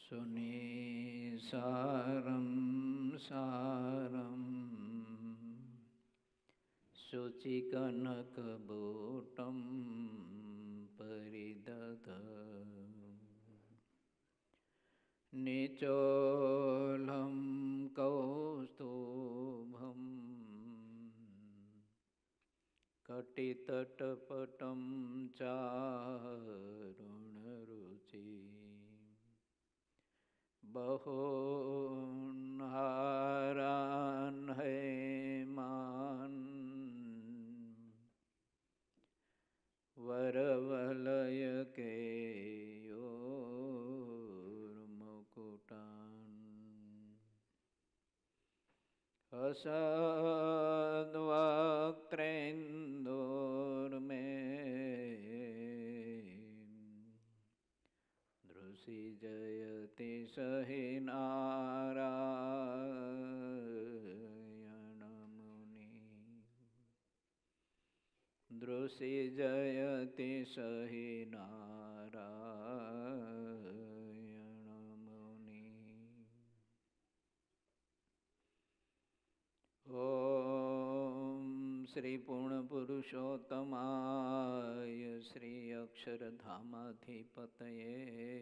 सुनिसारं सारं शुचिकनकबोटं परिदध निचोलं कौस्तुभं कटितटपटं चारुणरुचि बहोन्हारान् हेमान् वरवलयकेयोर्मुकुटान् असद्वक्त्रेन्दोर्मे दृशिजयति सहि नारायणमुनि दृशिजयति सहि नारायणमुनि। ॐ श्री पूर्णपुरुषोत्तमाय श्री अक्षरधामाधिपतये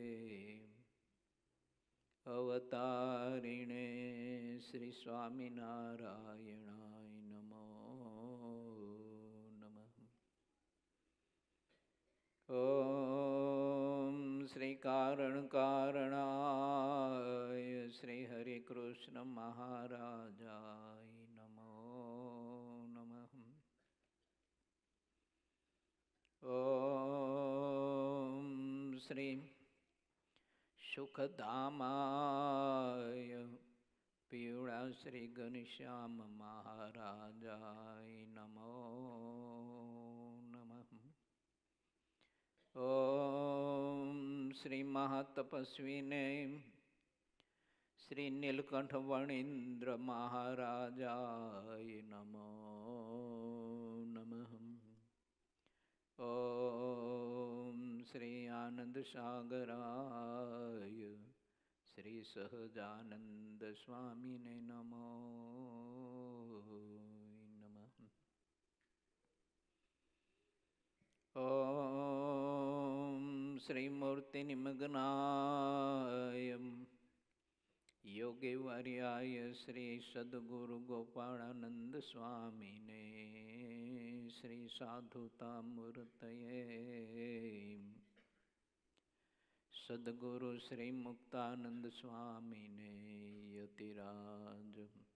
अवतारिणे श्री स्वामिनारायणाय नमो नमः। ॐ श्री कारणकारणाय श्री हरिकृष्ण महाराजाय नमो नमः। ॐ श्री सुखधामाय पीड़ा श्री घनश्याम महाराजाय नमो नमः। ॐ श्री महातपस्विने श्री नीलकंठ वणीन्द्र महाराजाय नमो नमः। ॐ श्री आनंद सागराय श्री सहजानंद स्वामिने नमो नमः। ॐ श्री मूर्ति निमग्नाय योगीवर्याय श्री सद्गुरु गोपालानंद स्वामिने श्री साधुता मूर्तये सद्गुरु श्री मुक्तानंद स्वामिने यतिराज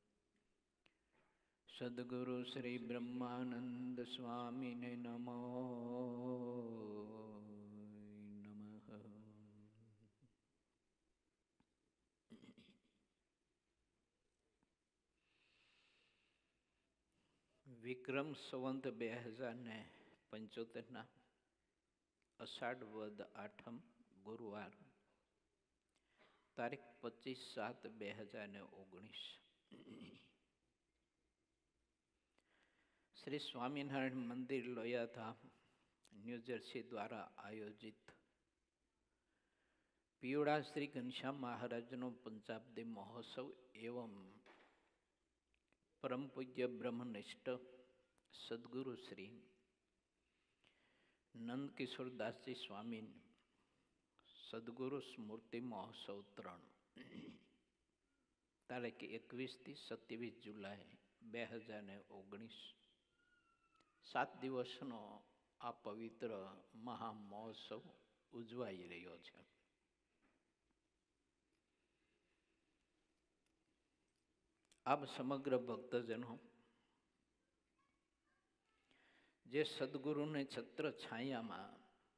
सद्गुरु श्री ब्रह्मानंद स्वामिने नमो नमः। વિક્રમ સંવત 2075 અષાઢ વદ આઠમ ગુરુવાર તારીખ 25/7/2019 શ્રી સ્વામિનારાયણ મંદિર લોયાધામ ન્યૂજર્સી દ્વારા આયોજિત પીવડા શ્રી ઘનશ્યામ મહારાજનો પંચાબ્દી મહોત્સવ એવં પરમ પૂજ્ય બ્રહ્મનિષ્ઠ સદગુરુ શ્રી નંદકિશોરદાસજી સ્વામી સદગુરુ સ્મૃતિ મહોત્સવ 3 તારીખ 21 થી 27 જુલાઈ 2019 7 દિવસનો આ પવિત્ર મહામહોત્સવ ઉજવાઈ રહ્યો છે. આપ સમગ્ર ભક્તજનો જે સદગુરુને છત્ર છાયામાં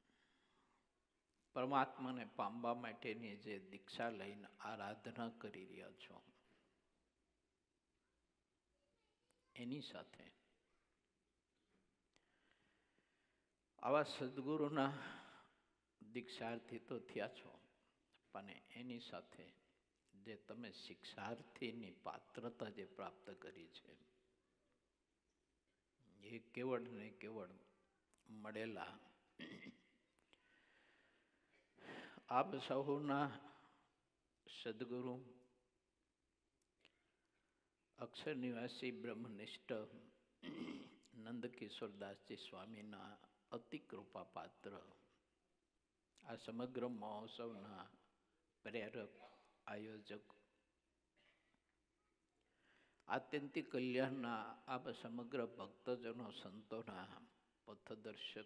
પરમાત્માને પામવા માટેની જે દીક્ષા લઈને આરાધના કરી રહ્યા છો, એની સાથે આવા સદગુરુના દીક્ષાર્થી તો થયા છો, પણ એની સાથે જે તમે શિક્ષાર્થીની પાત્રતા જે પ્રાપ્ત કરી છે એ કેવળ ને કેવળ મળેલા આપ સહુના સદગુરુ અક્ષર નિવાસી બ્રહ્મનિષ્ઠ નંદકિશોરદાસજી સ્વામીના અતિ કૃપા પાત્ર આ સમગ્ર મહોત્સવના પ્રેરક આયોજક આત્યંતિક કલ્યાણના આપ સમગ્ર ભક્તજનો સંતોના પથદર્શક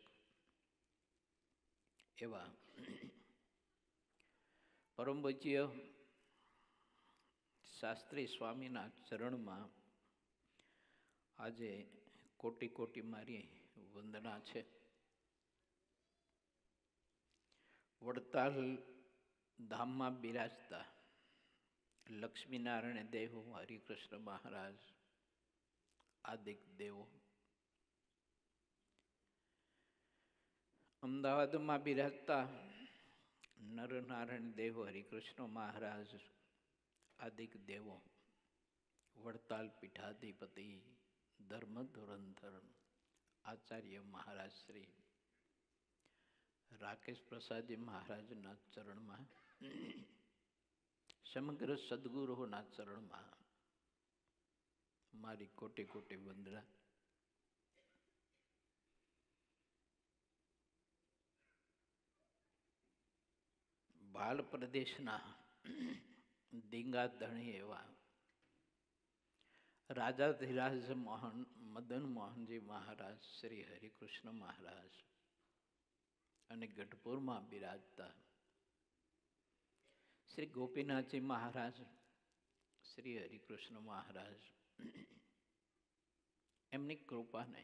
એવા પરમ પૂજ્ય શાસ્ત્રી સ્વામીના ચરણમાં આજે કોટી કોટી મારી વંદના છે. વડતાલ ધામમાં બિરાજતા લક્ષ્મીનારાયણ દેવ હરિકૃષ્ણ મહારાજ આદિક દેવો, અમદાવાદમાં બિરાજતા નરનારાયણ દેવ હરિકૃષ્ણ મહારાજ આદિક દેવો, વડતાલ પીઠાધિપતિ ધર્મ ધુરંધર આચાર્ય મહારાજ શ્રી રાકેશ પ્રસાદજી મહારાજના ચરણમાં, સમગ્ર સદગુરુઓના ચરણમાં મારી કોટી કોટી વંદના. ભાલ પ્રદેશના દીંગા ધણી એવા રાજાધિરાજ મદન મોહનજી મહારાજ શ્રી હરિકૃષ્ણ મહારાજ અને ગઢપુરમાં બિરાજતા શ્રી ગોપીનાથજી મહારાજ શ્રી હરિકૃષ્ણ મહારાજ, એમની કૃપાને,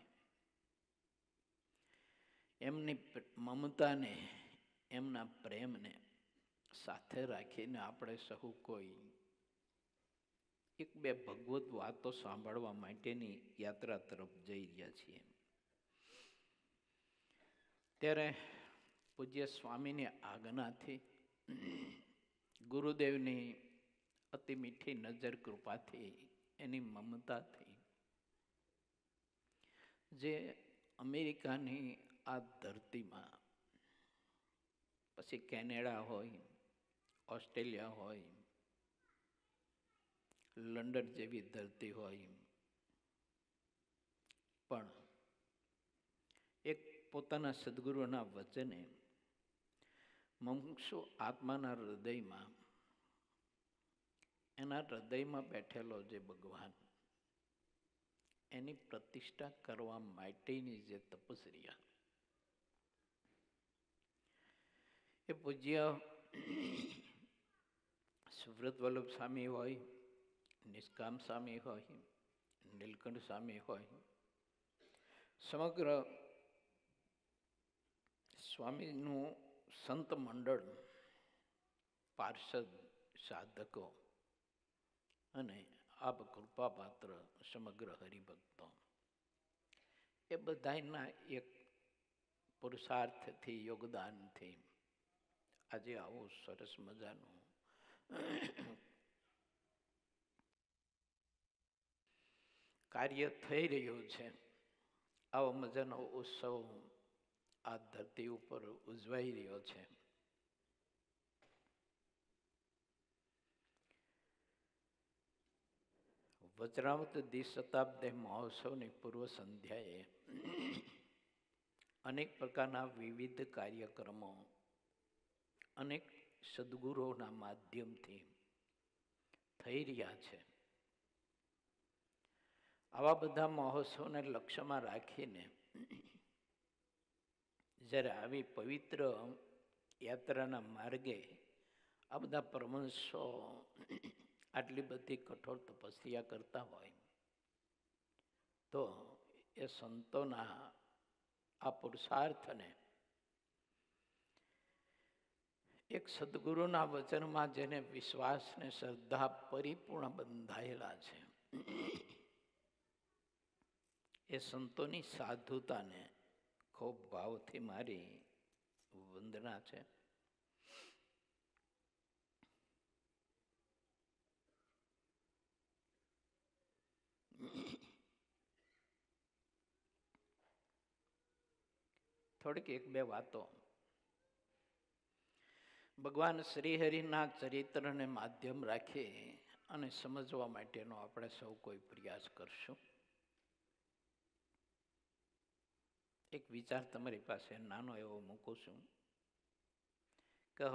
એમની મમતાને, એમના પ્રેમને સાથે રાખીને આપણે સહુ કોઈ એક બે ભગવત વાતો સાંભળવા માટેની યાત્રા તરફ જઈ રહ્યા છીએ. ત્યારે પૂજ્ય સ્વામીની આજ્ઞાથી, ગુરુદેવની અતિ મીઠી નજર કૃપાથી, એની મમતાથી જે અમેરિકાની આ ધરતીમાં, પછી કેનેડા હોય, ઓસ્ટ્રેલિયા હોય, લંડન જેવી ધરતી હોય, પણ એક પોતાના સદગુરુના વચને મુમુક્ષુ આત્માના હૃદયમાં, એના હૃદયમાં બેઠેલો જે ભગવાન, એની પ્રતિષ્ઠા કરવા માટેની જે તપસ્યા, એ પૂજ્ય સુવ્રત વલ્લભ સ્વામી હોય, નિષ્કામ સ્વામી હોય, નીલકંઠ સ્વામી હોય, સમગ્ર સ્વામીનું સંત મંડળ, પાર્ષદ, સાધકો અને આપ કૃપાપાત્ર સમગ્ર હરિભક્તો, એ બધાના એક પુરુષાર્થથી, યોગદાનથી આજે આવું સરસ મજાનું કાર્ય થઈ રહ્યું છે. આવો મજાનો ઉત્સવ આ ધરતી ઉપર ઉજવાઈ રહ્યો છે. વજ્રાવત દ્વિશતાબ્દી મહોત્સવની પૂર્વ સંધ્યાએ અનેક પ્રકારના વિવિધ કાર્યક્રમો અનેક સદગુરુઓના માધ્યમથી થઈ રહ્યા છે. આવા બધા મહોત્સવને લક્ષ્યમાં રાખીને જ્યારે આવી પવિત્ર યાત્રાના માર્ગે આ બધા પરમહંસો આટલી બધી કઠોર તપસ્યા કરતા હોય, તો એ સંતોના આ પુરુષાર્થને એક સદગુરુના વચનમાં જેને વિશ્વાસ ને શ્રદ્ધા પરિપૂર્ણ બંધાયેલા છે, એ સંતોની સાધુતાને ખૂબ ભાવથી મારી વંદના છે. થોડીક એક બે વાતો. ભગવાન શ્રીહરિના ચરિત્રને માધ્યમ રાખી અને સમજવા માટેનો આપણે સૌ કોઈ પ્રયાસ કરશું. એક વિચાર તમારી પાસે નાનો એવો મૂકું છું કે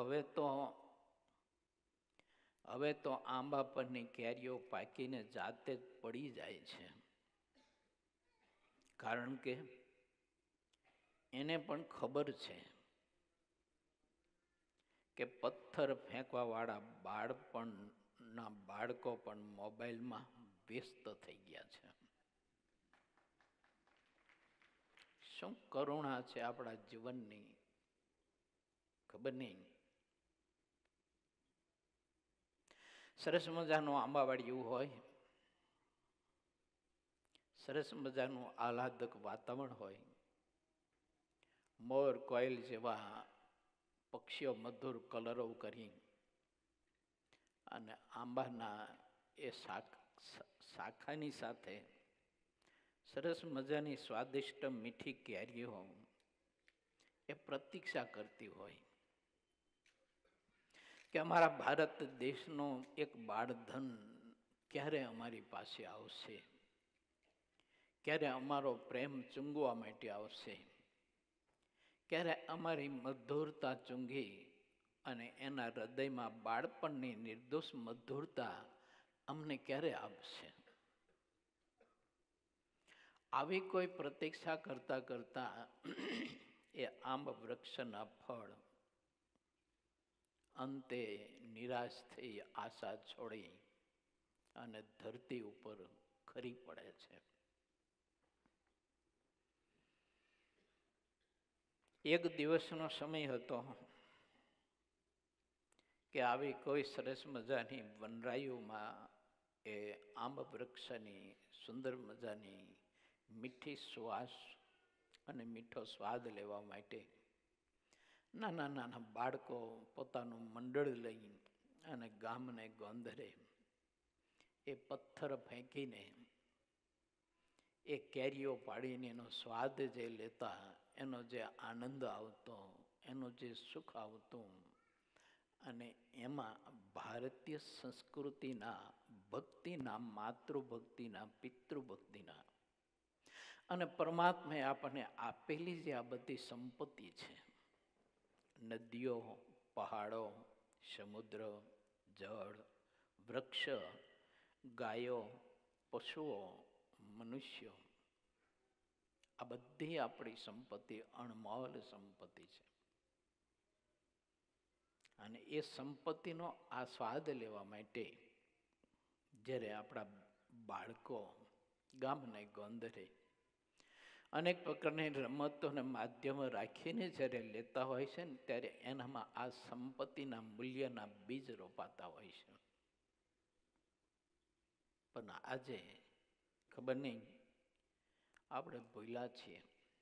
હવે તો આંબા પરની કેરીઓ પાકીને જાતે જ પડી જાય છે, કારણ કે એને પણ ખબર છે કે પથ્થર ફેંકવા વાળા બાળકો પણ મોબાઈલમાં વ્યસ્ત થઈ ગયા છે. શું કરુણા છે આપણા જીવનની, ખબર નહીં. સરસ મજાનું આંબાવાડિયું હોય, સરસ મજાનું આહલાદક વાતાવરણ હોય, મોર કોયલ જેવા પક્ષીઓ મધુર કલરવ કરી અને આંબાના એ શાખાની સાથે સરસ મજાની સ્વાદિષ્ટ મીઠી કેરીઓ એ પ્રતીક્ષા કરતી હોય કે અમારા ભારત દેશનો એક બાળધન ક્યારે અમારી પાસે આવશે, ક્યારે અમારો પ્રેમ ચૂંગવા માટે આવશે, ક્યારે અમારી મધુરતા ચૂંગી અને એના હૃદયમાં બાળપણની નિર્દોષ મધુરતા અમને ક્યારે આપશે. આવી કોઈ પ્રતીક્ષા કરતા કરતા એ આંબ વૃક્ષના ફળ અંતે નિરાશ થઈ આશા છોડી અને ધરતી ઉપર ખરી પડે છે. એક દિવસનો સમય હતો કે આવી કોઈ સરસ મજાની વનરાયુમાં એ આંબ વૃક્ષની સુંદર મજાની મીઠી સુવાસ અને મીઠો સ્વાદ લેવા માટે નાના નાના બાળકો પોતાનું મંડળ લઈ અને ગામને ગોંદરે એ પથ્થર ફેંકીને એ કેરીઓ પાડીને એનો સ્વાદ જે લેતા, એનો જે આનંદ આવતો, એનું જે સુખ આવતું, અને એમાં ભારતીય સંસ્કૃતિના ભક્તિના, માતૃભક્તિના, પિતૃભક્તિના અને પરમાત્માએ આપણને આપેલી જે આ બધી સંપત્તિ છે, નદીઓ, પહાડો, સમુદ્ર, જળ, વૃક્ષ, ગાયો, પશુઓ, મનુષ્યો, આ બધી આપણી સંપત્તિ અણમોલ સંપત્તિ છે. અને એ સંપત્તિનો આસ્વાદ લેવા માટે જ્યારે આપણા બાળકો ગામને ગોંદરે અનેક પ્રકારની રમતોને માધ્યમો રાખીને જ્યારે લેતા હોય છે ને, ત્યારે એનામાં આ સંપત્તિના મૂલ્યના બીજ રોપાતા હોય છે. પણ આજે ખબર નહીં આપણે ભૂલ્યા છીએ.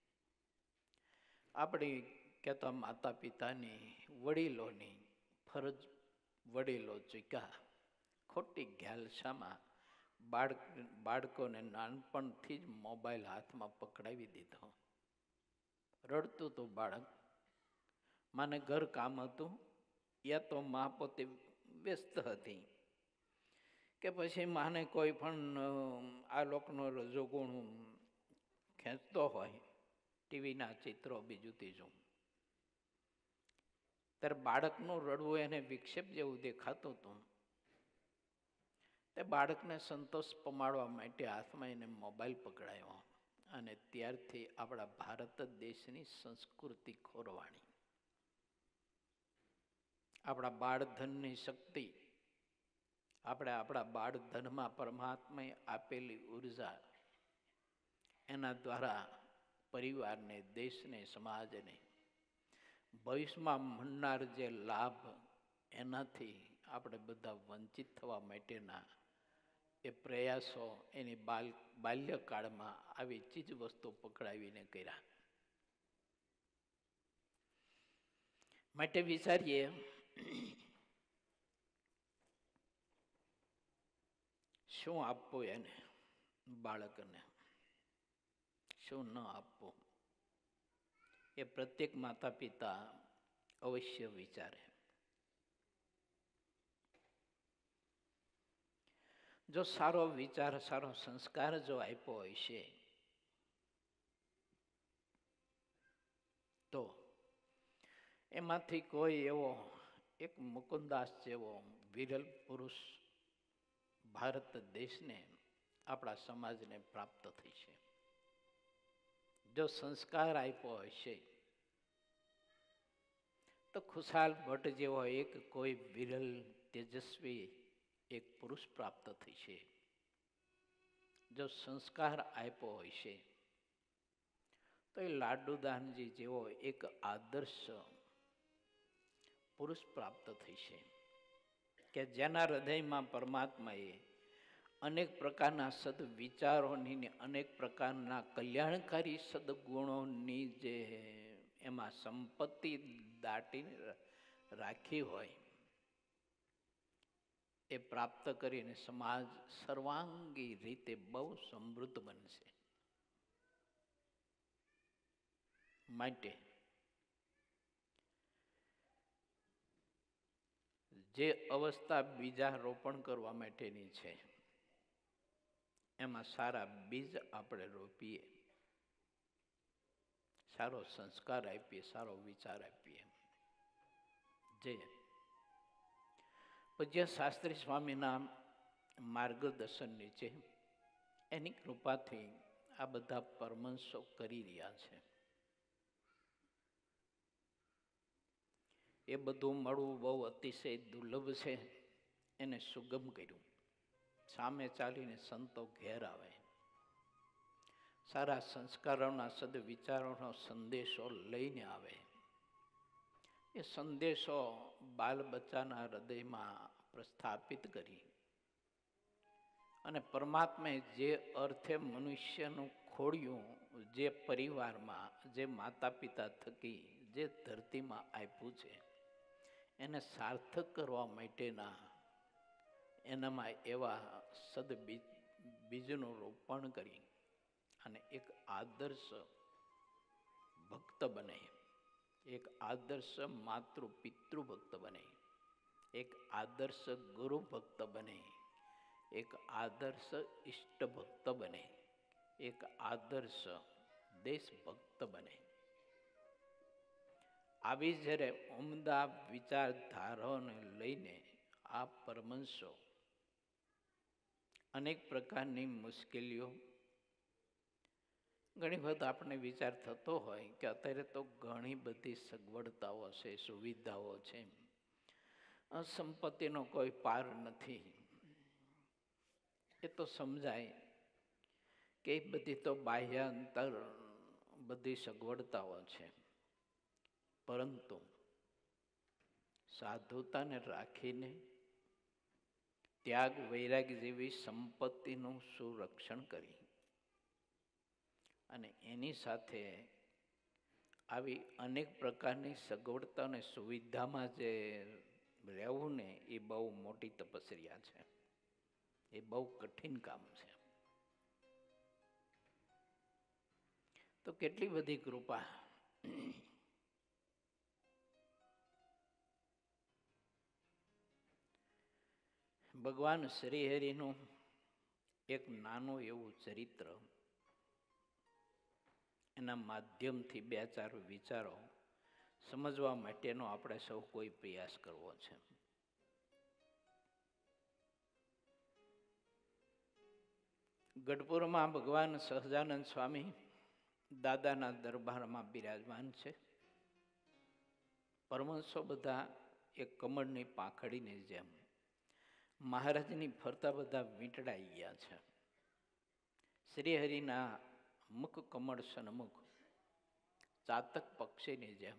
આપણી કહેતા માતા પિતાની, વડીલોની ફરજ વડીલો ચૂક્યા, ખોટી ઘેલસામાં બાળકોને નાનપણથી જ મોબાઈલ હાથમાં પકડાવી દીધો. રડતું હતું બાળક, માને ઘર કામ હતું, યા તો મા પોતે વ્યસ્ત હતી, કે પછી માને કોઈ પણ આ લોકનો રજોગુણ ખેંચતો હોય, ટીવીના ચિત્રો બીજું ત્રીજું, ત્યારે બાળકનું રડવું એને વિક્ષેપ જેવું દેખાતું હતું. તે બાળકને સંતોષ પમાડવા માટે હાથમાં એને મોબાઈલ પકડાયો અને ત્યારથી આપણા ભારત દેશની સંસ્કૃતિ ખોરવાણી. આપણા બાળધનની શક્તિ, આપણે આપણા બાળધનમાં પરમાત્માએ આપેલી ઉર્જા, એના દ્વારા પરિવારને, દેશને, સમાજને ભવિષ્યમાં મળનાર જે લાભ, એનાથી આપણે બધા વંચિત થવા માટેના એ પ્રયાસો એની બાલ્યકાળમાં આવી ચીજ વસ્તુ પકડાવીને કર્યા. માટે વિચારીએ શું આપવું એને, બાળકને શું ન આપવું, એ પ્રત્યેક માતા પિતા અવશ્ય વિચારે. જો સારો વિચાર, સારો સંસ્કાર જો આપ્યો હોય છે, તો એમાંથી કોઈ એવો એક મુકુંદાસ જેવો વિરલ પુરુષ ભારત દેશને, આપણા સમાજને પ્રાપ્ત થઈ છે. જો સંસ્કાર આપ્યો હશે તો ખુશાલ ભટ્ટ જેવો એક કોઈ વિરલ તેજસ્વી એક પુરુષ પ્રાપ્ત થઈ છે. જો સંસ્કાર આપ્યો હશે તો એ લાડુદાનજી જેવો એક આદર્શ પુરુષ પ્રાપ્ત થઈ છે, કે જેના હૃદયમાં પરમાત્માએ અનેક પ્રકારના સદવિચારોની, અનેક પ્રકારના કલ્યાણકારી સદગુણોની જે એમાં સંપત્તિ દાટીને રાખી હોય, એ પ્રાપ્ત કરીને સમાજ સર્વાંગી રીતે બહુ સમૃદ્ધ બનશે. માટે જે અવસ્થા બીજા રોપણ કરવા માટેની છે, એમાં સારા બીજ આપણે રોપીએ, સારો સંસ્કાર આપીએ, સારો વિચાર આપીએ. જે પૂજ્ય શાસ્ત્રી સ્વામીના માર્ગદર્શન નીચે એની કૃપાથી આ બધા પરમહંસો કરી રહ્યા છે. એ બધું મળવું બહુ અતિશય દુર્લભ છે. એને સુગમ કર્યું. સામે ચાલીને સંતો ઘેર આવે, સારા સંસ્કારોના સદવિચારોનો સંદેશો લઈને આવે. એ સંદેશો બાલ બચ્ચાના હૃદયમાં પ્રસ્થાપિત કરી અને પરમાત્માએ જે અર્થે મનુષ્યનું ખોળ્યું, જે પરિવારમાં, જે માતા પિતા થકી જે ધરતીમાં આપ્યું છે, એને સાર્થક કરવા માટેના એનામાં એવા બીજનું રોપણ કરી અને એક આદર્શ ભક્ત બને, એક આદર્શ માતૃ પિતૃ ભક્ત બને, એક આદર્શ ગુરુ ભક્ત બને, એક આદર્શ ઇષ્ટ ભક્ત બને, એક આદર્શ દેશભક્ત બને. આવી જ્યારે ઉમદા વિચારધારાઓને લઈને આ પરમહંસો અનેક પ્રકારની મુશ્કેલીઓ, ઘણી વખત આપણને વિચાર થતો હોય કે અત્યારે તો ઘણી બધી સગવડતાઓ છે, સુવિધાઓ છે, સંપત્તિનો કોઈ પાર નથી. એ તો સમજાય કે એ બધી તો બાહ્યાંતર બધી સગવડતાઓ છે, પરંતુ સાધુતાને રાખીને ત્યાગ વૈરાગ જેવી સંપત્તિનું સુરક્ષણ કરી અને એની સાથે આવી અનેક પ્રકારની સગવડતા અને સુવિધામાં જે રહેવું ને, એ બહુ મોટી તપસ્યા છે, એ બહુ કઠિન કામ છે. તો કેટલી બધી કૃપા. ભગવાન શ્રીહરિનું એક નાનું એવું ચરિત્ર, એના માધ્યમથી બે ચાર વિચારો સમજવા માટેનો આપણે સૌ કોઈ પ્રયાસ કરવો છે. ગઢપુરમાં ભગવાન સહજાનંદ સ્વામી દાદાના દરબારમાં બિરાજમાન છે. પરમહંસો બધા એક કમળની પાંખડીની જેમ મહારાજની ફરતા બધા વીંટળાઈ ગયા છે. શ્રીહરિના મુખ કમળ સન્મુખ ચાતક પક્ષીની જેમ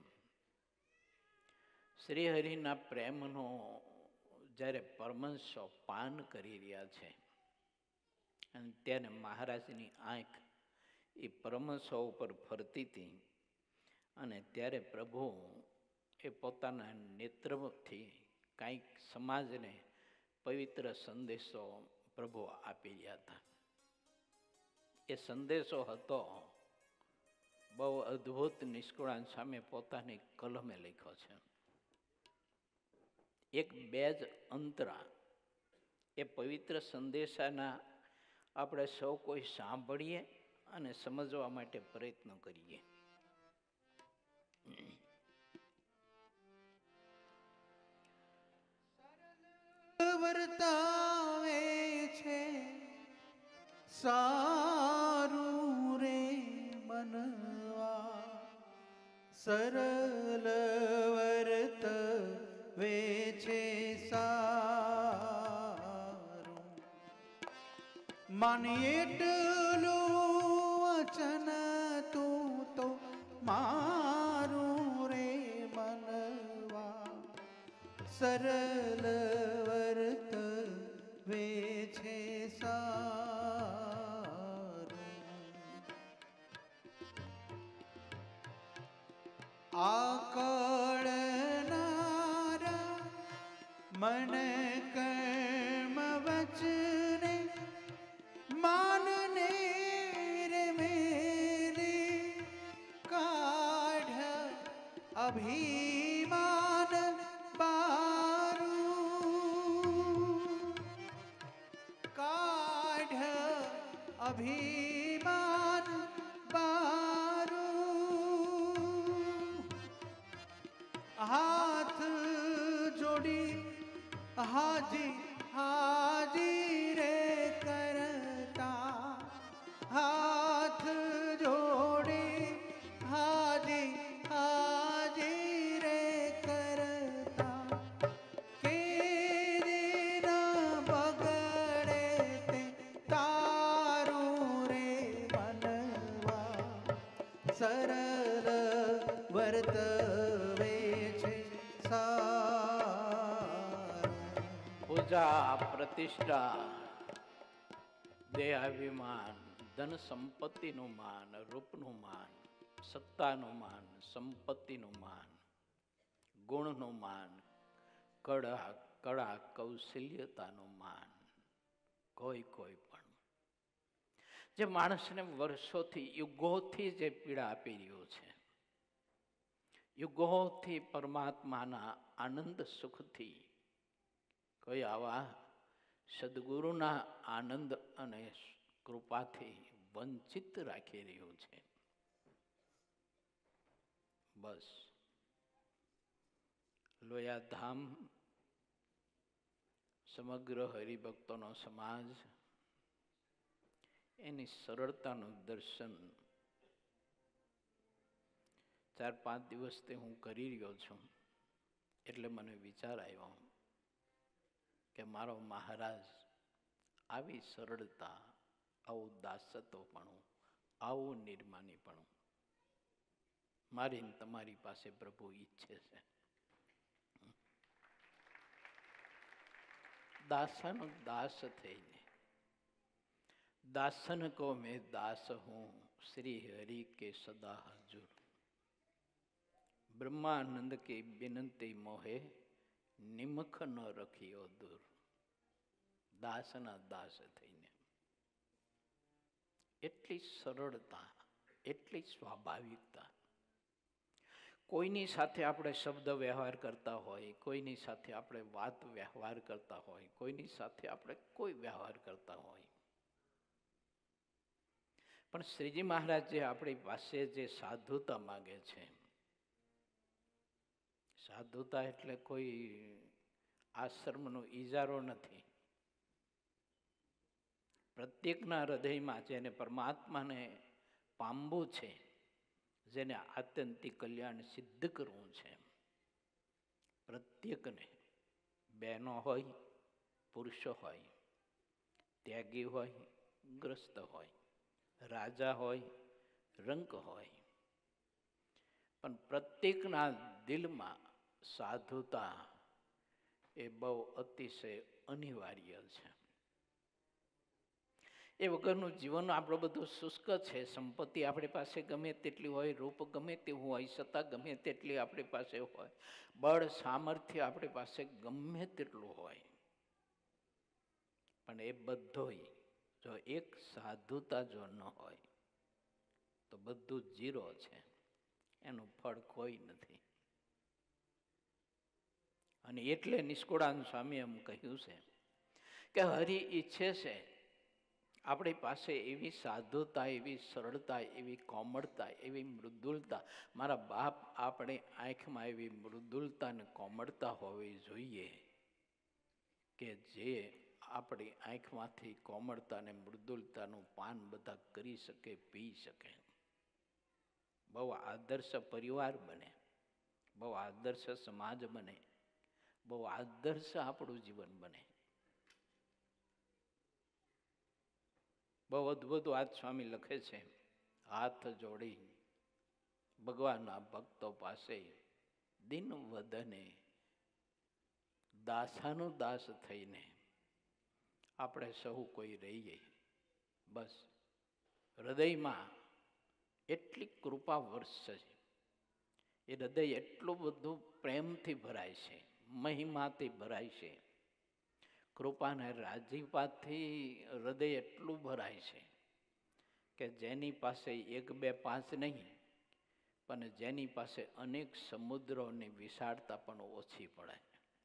શ્રીહરિના પ્રેમનો જ્યારે પરમહંસો પાન કરી રહ્યા છે, અને ત્યારે મહારાજની આંખ એ પરમહંસો ઉપર ફરતી હતી, અને ત્યારે પ્રભુ એ પોતાના નેત્રથી કાંઈક સમાજને પવિત્ર સંદેશો પ્રભુ આપી રહ્યા હતા. એ સંદેશો હતો બહુ અદ્ભુત. નિષ્કુળાન સામે પોતાની કલમે લખ્યો છે. એક બે જ અંતરા એ પવિત્ર સંદેશાના આપણે સૌ કોઈ સાંભળીએ અને સમજવા માટે પ્રયત્ન કરીએ. વર્તાવે છે સારું રે મનવા, સરલ વર્તવે છે સારું. માની એટલું વચન તું તો મારું રે મનવા, સરલ વર્તવે છે સારું. આકળનારા મન કર્મ વચને માનને રે મેલી, કાઢ અભિમાન બારું, કાઢ અભિમાન બારું. હાથ જોડી હાજી હાજી રે કરતા, હાથ જોડી હાજી હાજી રે કરતા, કે દિન બગડે તે તારું રે મનવા, સરળ વર્તવે છે સારું. પૂજા, પ્રતિષ્ઠા, દેહાભિમાન, ધન સંપત્તિનું માન, રૂપનું માન, સત્તાનું માન, સંપત્તિનું માન, ગુણનું માન, કળા કૌશલ્યતાનું માન, કોઈ પણ જે માણસને વર્ષોથી યુગોથી જે પીડા આપી રહ્યું છે, યુગોથી પરમાત્માના આનંદ સુખથી કોઈ આવા સદગુરુના આનંદ અને કૃપાથી વંચિત રાખી રહ્યું છે. બસ લોયાધામ સમગ્ર હરિભક્તોનો સમાજ એની સરળતાનું દર્શન 4-5 દિવસથી હું કરી રહ્યો છું. એટલે મને વિચાર આવ્યો કે મારો મહારાજ આવી સરળતા, આવું દાસત્વપણું, આવું નિર્માનીપણું મારી ને તમારી પાસે પ્રભુ ઈચ્છે છે. દાસનો દાસ થઈને, दासन को मैं दास हूं श्री हरि के सदा हजूर, ब्रह्मानंद की बिनती मोहे निमख न रखियो दूर. દાસના દાસ થઈને એટલી સરળતા, એટલી સ્વાભાવિકતા. કોઈની સાથે આપણે શબ્દ વ્યવહાર કરતા હોય, કોઈની સાથે આપણે વાત વ્યવહાર કરતા હોય, કોઈની સાથે આપણે કોઈ વ્યવહાર કરતા હોય, પણ શ્રીજી મહારાજ જે આપણી પાસે જે સાધુતા માગે છે, સાધુતા એટલે કોઈ આશ્રમનો ઈજારો નથી. પ્રત્યેકના હૃદયમાં જેને પરમાત્માને પામવું છે, જેને આત્યંતિક કલ્યાણ સિદ્ધ કરવું છે, પ્રત્યેકને બહેનો હોય, પુરુષો હોય, ત્યાગી હોય, ગ્રસ્ત હોય, રાજા હોય, રંક હોય, પણ પ્રત્યેકના દિલમાં સાધુતા એ બહુ અતિશય અનિવાર્ય છે. એ વગરનું જીવન આપણું બધું શુષ્ક છે. સંપત્તિ આપણી પાસે ગમે તેટલી હોય, રૂપ ગમે તેવું હોય, સત્તા ગમે તેટલી આપણી પાસે હોય, બળ સામર્થ્ય આપણી પાસે ગમે તેટલું હોય, પણ એ બધોય જો એક સાધુતા જો ન હોય તો બધું જીરો છે, એનું ફળ કોઈ નથી. અને એટલે નિષ્કુળાનંદ સ્વામી એમ કહ્યું છે કે હરિ ઈચ્છે છે આપણી પાસે એવી સાધુતા, એવી સરળતા, એવી કોમળતા, એવી મૃદુલતા. મારા બાપ, આપણી આંખમાં એવી મૃદુલતા ને કોમળતા હોવી જોઈએ કે જે આપણી આંખમાંથી કોમળતા ને મૃદુલતાનું પાન બધા કરી શકે, પી શકે. બહુ આદર્શ પરિવાર બને, બહુ આદર્શ સમાજ બને, બહુ આદર્શ આપણું જીવન બને. બહુ અદભુત વાત સ્વામી લખે છે. હાથ જોડી ભગવાનના ભક્તો પાસે દિન વધને દાસાનું દાસ થઈને આપણે સહુ કોઈ રહીએ. બસ હૃદયમાં એટલી કૃપા વર્ષે છે, એ હૃદય એટલું બધું પ્રેમથી ભરાય છે, મહિમાથી ભરાય છે, કૃપાને રાજીપાથી હૃદય એટલું ભરાય છે કે જેની પાસે એક બે પાંચ નહીં, પણ જેની પાસે અનેક સમુદ્રોની વિશાળતા પણ ઓછી પડે.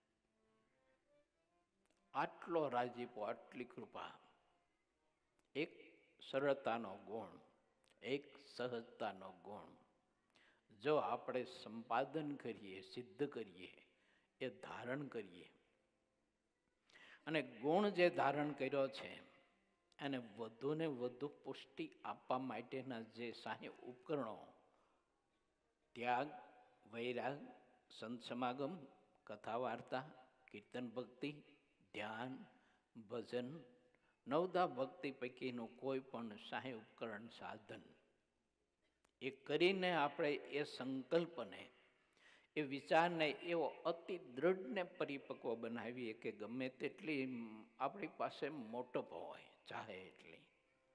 આટલો રાજીપો, આટલી કૃપા, એક સરળતાનો ગુણ, એક સહજતાનો ગુણ જો આપણે સંપાદન કરીએ, સિદ્ધ કરીએ, એ ધારણ કરીએ, અને ગુણ જે ધારણ કર્યો છે એને વધુ ને વધુ પુષ્ટિ આપવા માટેના જે સાહે ઉપકરણો, ત્યાગ, વૈરાગ, સંત સમાગમ, કથા વાર્તા, કીર્તન ભક્તિ, ધ્યાન, ભજન, નવદા ભક્તિ પૈકીનું કોઈ પણ સાહે ઉપકરણ, સાધન એ કરીને આપણે એ સંકલ્પને, એ વિચારને એવો અતિ દૃઢ ને પરિપક્વ બનાવીએ કે ગમે તેટલી આપણી પાસે મોટપ હોય, ચાહે એટલી.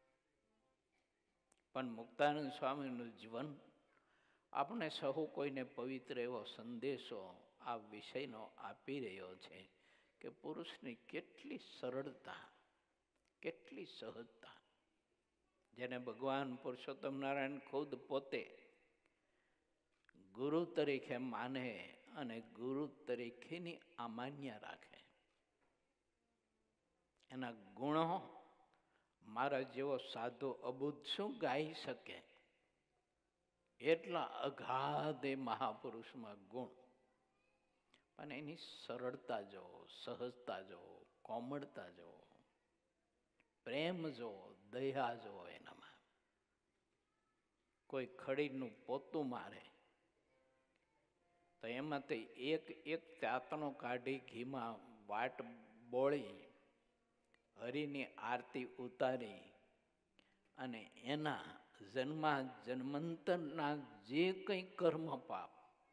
પણ મુક્તાનંદ સ્વામીનું જીવન આપણે સહુ કોઈને પવિત્ર એવો સંદેશો આ વિષયનો આપી રહ્યો છે કે પુરુષની કેટલી સરળતા, કેટલી સહજતા, જેને ભગવાન પુરુષોત્તમ નારાયણ ખુદ પોતે ગુરુ તરીકે માને અને ગુરુ તરીકેની અમાન્ય રાખે. એના ગુણો મારા જેવો સાધુ અબુદ્ધ શું ગાઈ શકે? એટલા અગાધ એ મહાપુરુષમાં ગુણ. પણ એની સરળતા જો, સહજતા જો, કોમળતા જો, પ્રેમ જો, દયા જો એનામાં. કોઈ ખડીનું પોતું મારે તો એમાંથી એક એક ચાતણો કાઢી ઘીમાં વાટ બોળી હરિની આરતી ઉતારી અને એના જન્માંતરના જે કંઈ કર્મ પાપ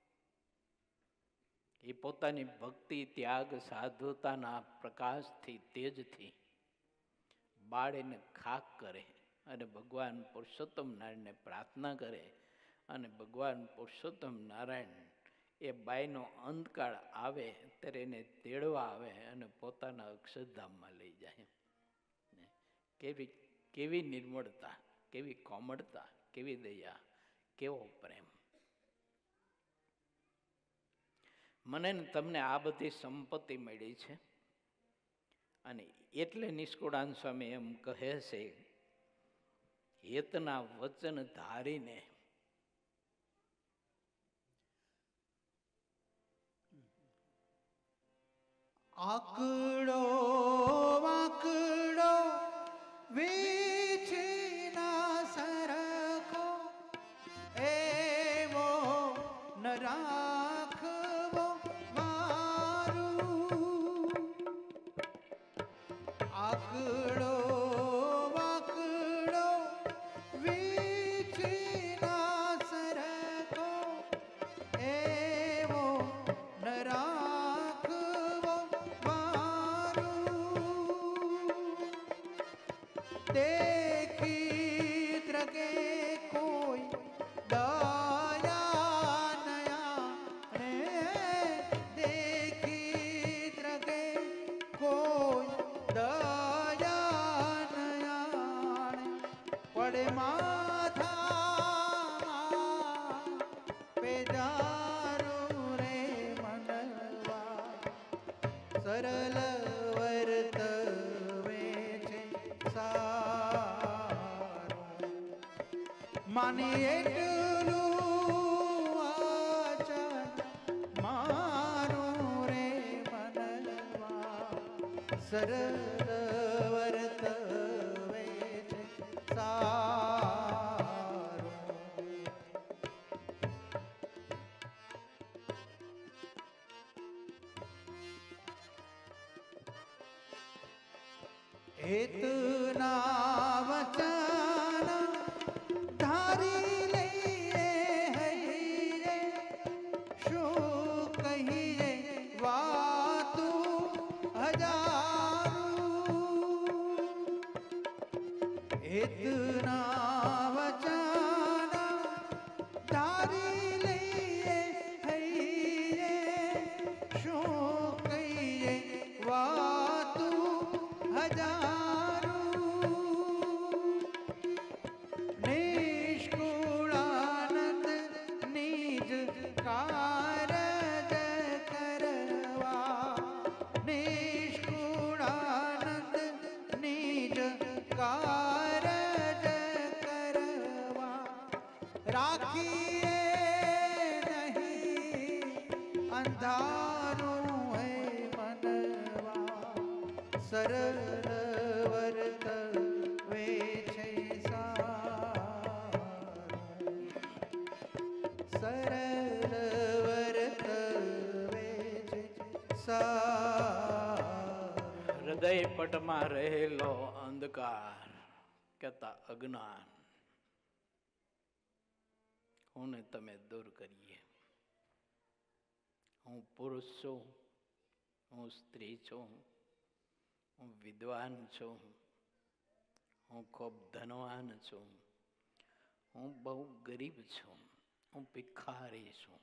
એ પોતાની ભક્તિ, ત્યાગ, સાધુતાના પ્રકાશથી, તેજથી બાળીને ખાક કરે અને ભગવાન પુરુષોત્તમ નારાયણને પ્રાર્થના કરે. અને ભગવાન પુરુષોત્તમ નારાયણ એ બાઈનો અંતકાળ આવે ત્યારે એને તેડવા આવે અને પોતાના અક્ષરધામમાં લઈ જાય. કેવી કેવી નિર્મળતા, કેવી કોમળતા, કેવી દયા, કેવો પ્રેમ. મને ને તમને આ બધી સંપત્તિ મળી છે અને એટલે નિષ્કુળાન સ્વામી એમ કહે છે, હેતના વચન ધારીને આકડો વાકડો વીછીના સરખો એવો ન રાખવો મારું. આકડો વાકડો વીછીના સરખો એવો ન રાખવો મારું. देखी द्रगे कोई दया नया ने, देखी द्रगे कोई दया नया ने, પડે માથામાં પેજારું રે મનવા સરળ વર્ત માની એટલું વાચન મારું રે મનવા સરળ વર્તવે છે સારું. હેતના વચન ધારી લઈએ હૈરે શું કહીએ વાતું હજારું. હેતના વચન ધારી લઈએ હૈરે શું કહીએ વાતું હજારું. નિષ્કુળાનંદ નિજ કારજ કરવા નિષ્કુળાનંદ નિજ કારજ કરવા રાખીએ નહીં અંધારું હે મનવા સરળ વર્તવે છે સારું. સરળ વર્તવે છે સારું. હૃદય પટમાં રહેલો અંધકાર કહેતા અજ્ઞાન હું ને તમે દૂર કરીએ. હું પુરુષ છું, હું સ્ત્રી છું, હું વિદ્વાન છું, હું ખૂબ ધનવાન છું, હું બહુ ગરીબ છું, હું ભિખારી છું.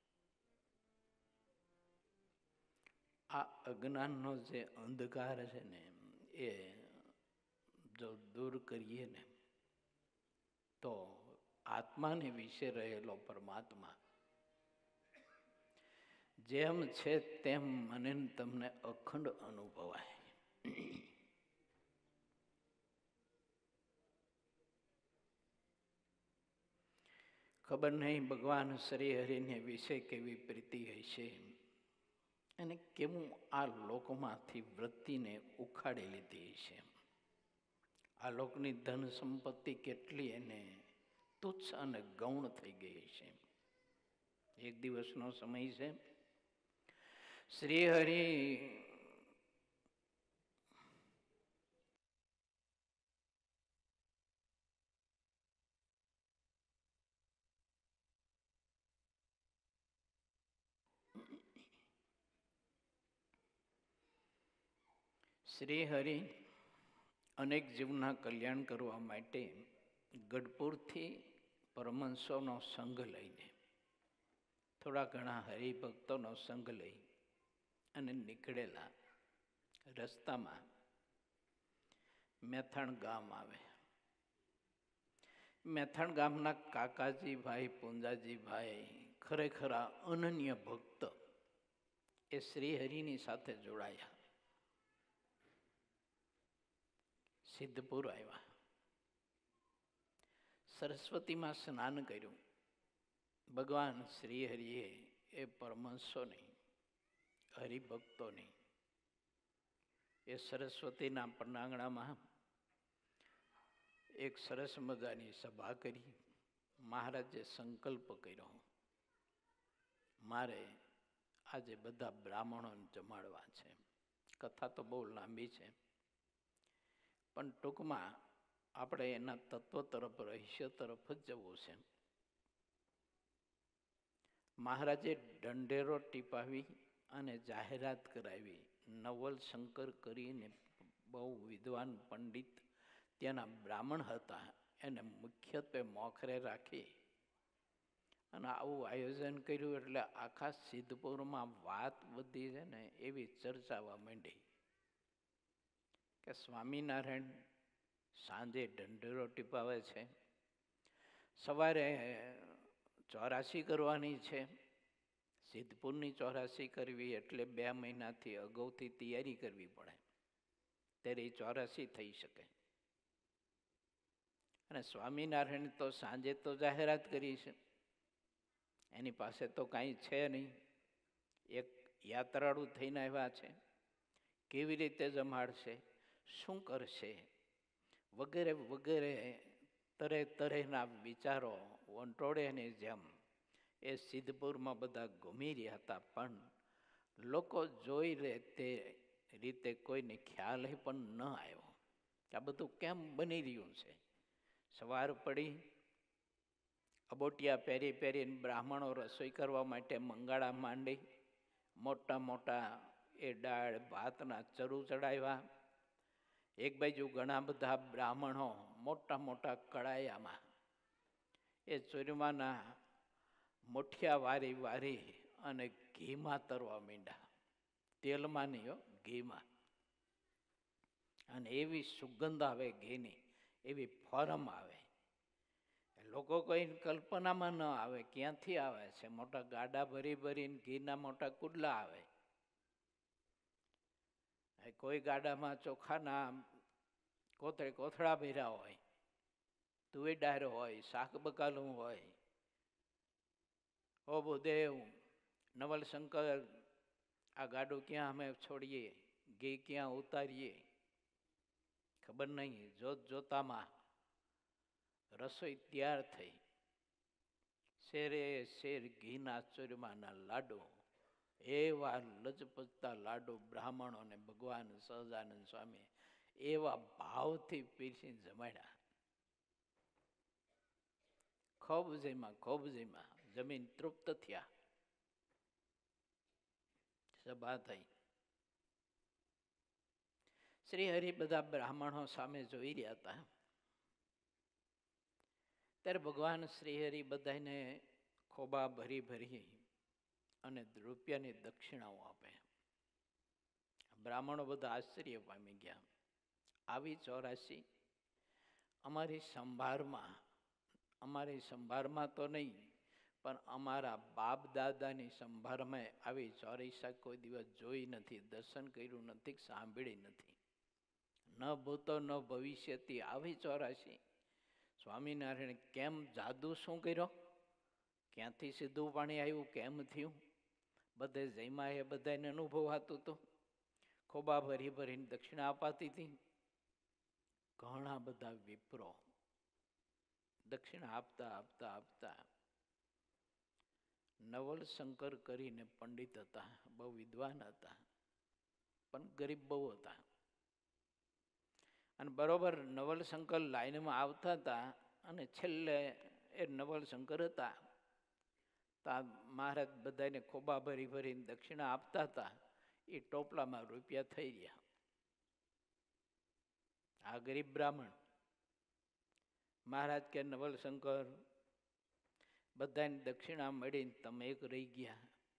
આ અજ્ઞાનનો જે અંધકાર છે ને એ જો દૂર કરીએ ને તો આત્માને વિશે રહેલો પરમાત્મા જેમ છે તેમ મને ને તમને અખંડ અનુભવાય. ખબર નહીં ભગવાન શ્રી હરિને વિશે કેવી પ્રીતિ હશે અને કેવું આ લોકમાંથી વૃત્તિને ઉખાડી લીધી હશે. આ લોકની ધન સંપત્તિ કેટલી એને તુચ્છ અને ગૌણ થઈ ગઈ હશે. એક દિવસનો સમય છે. શ્રી હરિ શ્રી હરિ અનેક જીવના કલ્યાણ કરવા માટે ગઢપુરથી પરમહંસોનો સંઘ લઈને થોડા ઘણા હરિભક્તોનો સંઘ લઈ અને નીકળેલા. રસ્તામાં મેથાણ ગામ આવે. મેથાણ ગામના કાકાજીભાઈ પૂંજાજીભાઈ ખરેખર અનન્ય ભક્ત એ શ્રી હરિની સાથે જોડાયા. સિદ્ધપુર આવ્યા. સરસ્વતીમાં સ્નાન કર્યું. ભગવાન શ્રી હરિએ એ પરમહંસોની હરિભક્તોની એ સરસ્વતીના પર્ણાંગણામાં એક સરસ મજાની સભા કરી. મહારાજે સંકલ્પ કર્યો, મારે આજે બધા બ્રાહ્મણોને જમાડવા છે. કથા તો બહુ લાંબી છે, પણ ટૂંકમાં આપણે એના તત્વ તરફ, રહસ્ય તરફ જ જવું છે. મહારાજે ઢંઢેરો ટીપાવી અને જાહેરાત કરાવી. નવલ શંકર કરીને બહુ વિદ્વાન પંડિત ત્યાંના બ્રાહ્મણ હતા, એને મુખ્યત્વે મોખરે રાખી અને આવું આયોજન કર્યું. એટલે આખા સિદ્ધપુરમાં વાત બધી છે ને એવી ચર્ચાવા માંડી કે સ્વામિનારાયણ સાંજે ઢંઢેરો ટીપાવે છે, સવારે 84 કરવાની છે. સિદ્ધપુરની 84 કરવી એટલે 2 મહિનાથી અગાઉથી તૈયારી કરવી પડે, ત્યારે 84 થઈ શકે. અને સ્વામિનારાયણ તો સાંજે તો જાહેરાત કરી છે, એની પાસે તો કાંઈ છે નહીં, એક યાત્રાળુ થઈને આવ્યા છે, કેવી રીતે જમાડશે, શું કરશે, વગેરે વગેરે તરે તરેના વિચારો વંટોળેની જેમ એ સિદ્ધપુરમાં બધા ઘૂમી રહ્યા હતા. પણ લોકો જોઈ લે તે રીતે કોઈને ખ્યાલ પણ ન આવ્યો કે આ બધું કેમ બની રહ્યું છે. સવાર પડી, અબોટિયા પહેરી પહેરીને બ્રાહ્મણો રસોઈ કરવા માટે મંગાળા માંડી, મોટા મોટા એ દાળ ભાતના ચરુ ચડાવ્યા. એક બાજુ ઘણા બધા બ્રાહ્મણો મોટા મોટા કડાયામાં એ ચૂરમાના મુઠિયા વારી વારી અને ઘીમાં તરવા માંડ્યા. તેલમાં નહીં હો, ઘીમાં. અને એવી સુગંધ આવે ઘીની, એવી ફોરમ આવે, લોકો કોઈ કલ્પનામાં ન આવે ક્યાંથી આવે છે. મોટા ગાડા ભરી ભરીને ઘીના મોટા કુડલા આવે. કોઈ ગાડામાં ચોખાના કોથળા ભર્યા હોય, તુવેર ડાળ હોય, શાક બકાલું હોય. ઓ ભૂદેવ, નવલશંકર, આ ગાડું ક્યાં અમે છોડીએ, ઘી ક્યાં ઉતારીએ, ખબર નહીં. જોત જોતામાં રસોઈ તૈયાર થઈ. શેરે શેર ઘીના ચૂરમાના લાડુ, એવા લચપચતા લાડુ બ્રાહ્મણોને ભગવાન સહજાનંદ સ્વામી એવા ભાવથી પીરસીને જમાડ્યા. ખૂબ જમ્યા, જમીન તૃપ્ત થયા. સભા થઈ. શ્રી હરિ બધા બ્રાહ્મણો સામે જોઈ રહ્યા હતા. ત્યારે ભગવાન શ્રી હરિ બધાને ખોબા ભરી ભરી અને રૂપિયાની દક્ષિણાઓ આપે. બ્રાહ્મણો બધા આશ્ચર્ય પામી ગયા. આવી 84 અમારી સંભારમાં તો નહીં, પણ અમારા બાપ દાદાની સંભારમાં આવી 84 કોઈ દિવસ જોઈ નથી, દર્શન કર્યું નથી, સાંભળી નથી. ન ભૂતો ન ભવિષ્યથી આવી 84. સ્વામિનારાયણ કેમ, જાદુ શું કર્યો, ક્યાંથી સીધું પાણી આવ્યું, કેમ થયું, બધે જઈમાં એ બધાને અનુભવાતું હતું. ખોબા ભરી ભરીને દક્ષિણા અપાતી હતી. ઘણા બધા વિપ્રો દક્ષિણા આપતા આપતા આપતા. નવલશંકર કરીને પંડિત હતા, બહુ વિદ્વાન હતા, પણ ગરીબ બહુ હતા. અને બરોબર નવલશંકર લાઈનમાં આવતા હતા અને છેલ્લે એ નવલશંકર હતા. તા મહારાજ બધાને ખોબા ભરી ભરીને દક્ષિણા આપતા હતા. એ ટોપલામાં રૂપિયા થઈ રહ્યા. આ ગરીબ બ્રાહ્મણ મહારાજ કે નવલશંકર, બધાને દક્ષિણા મળીને તમે એક રહી ગયા,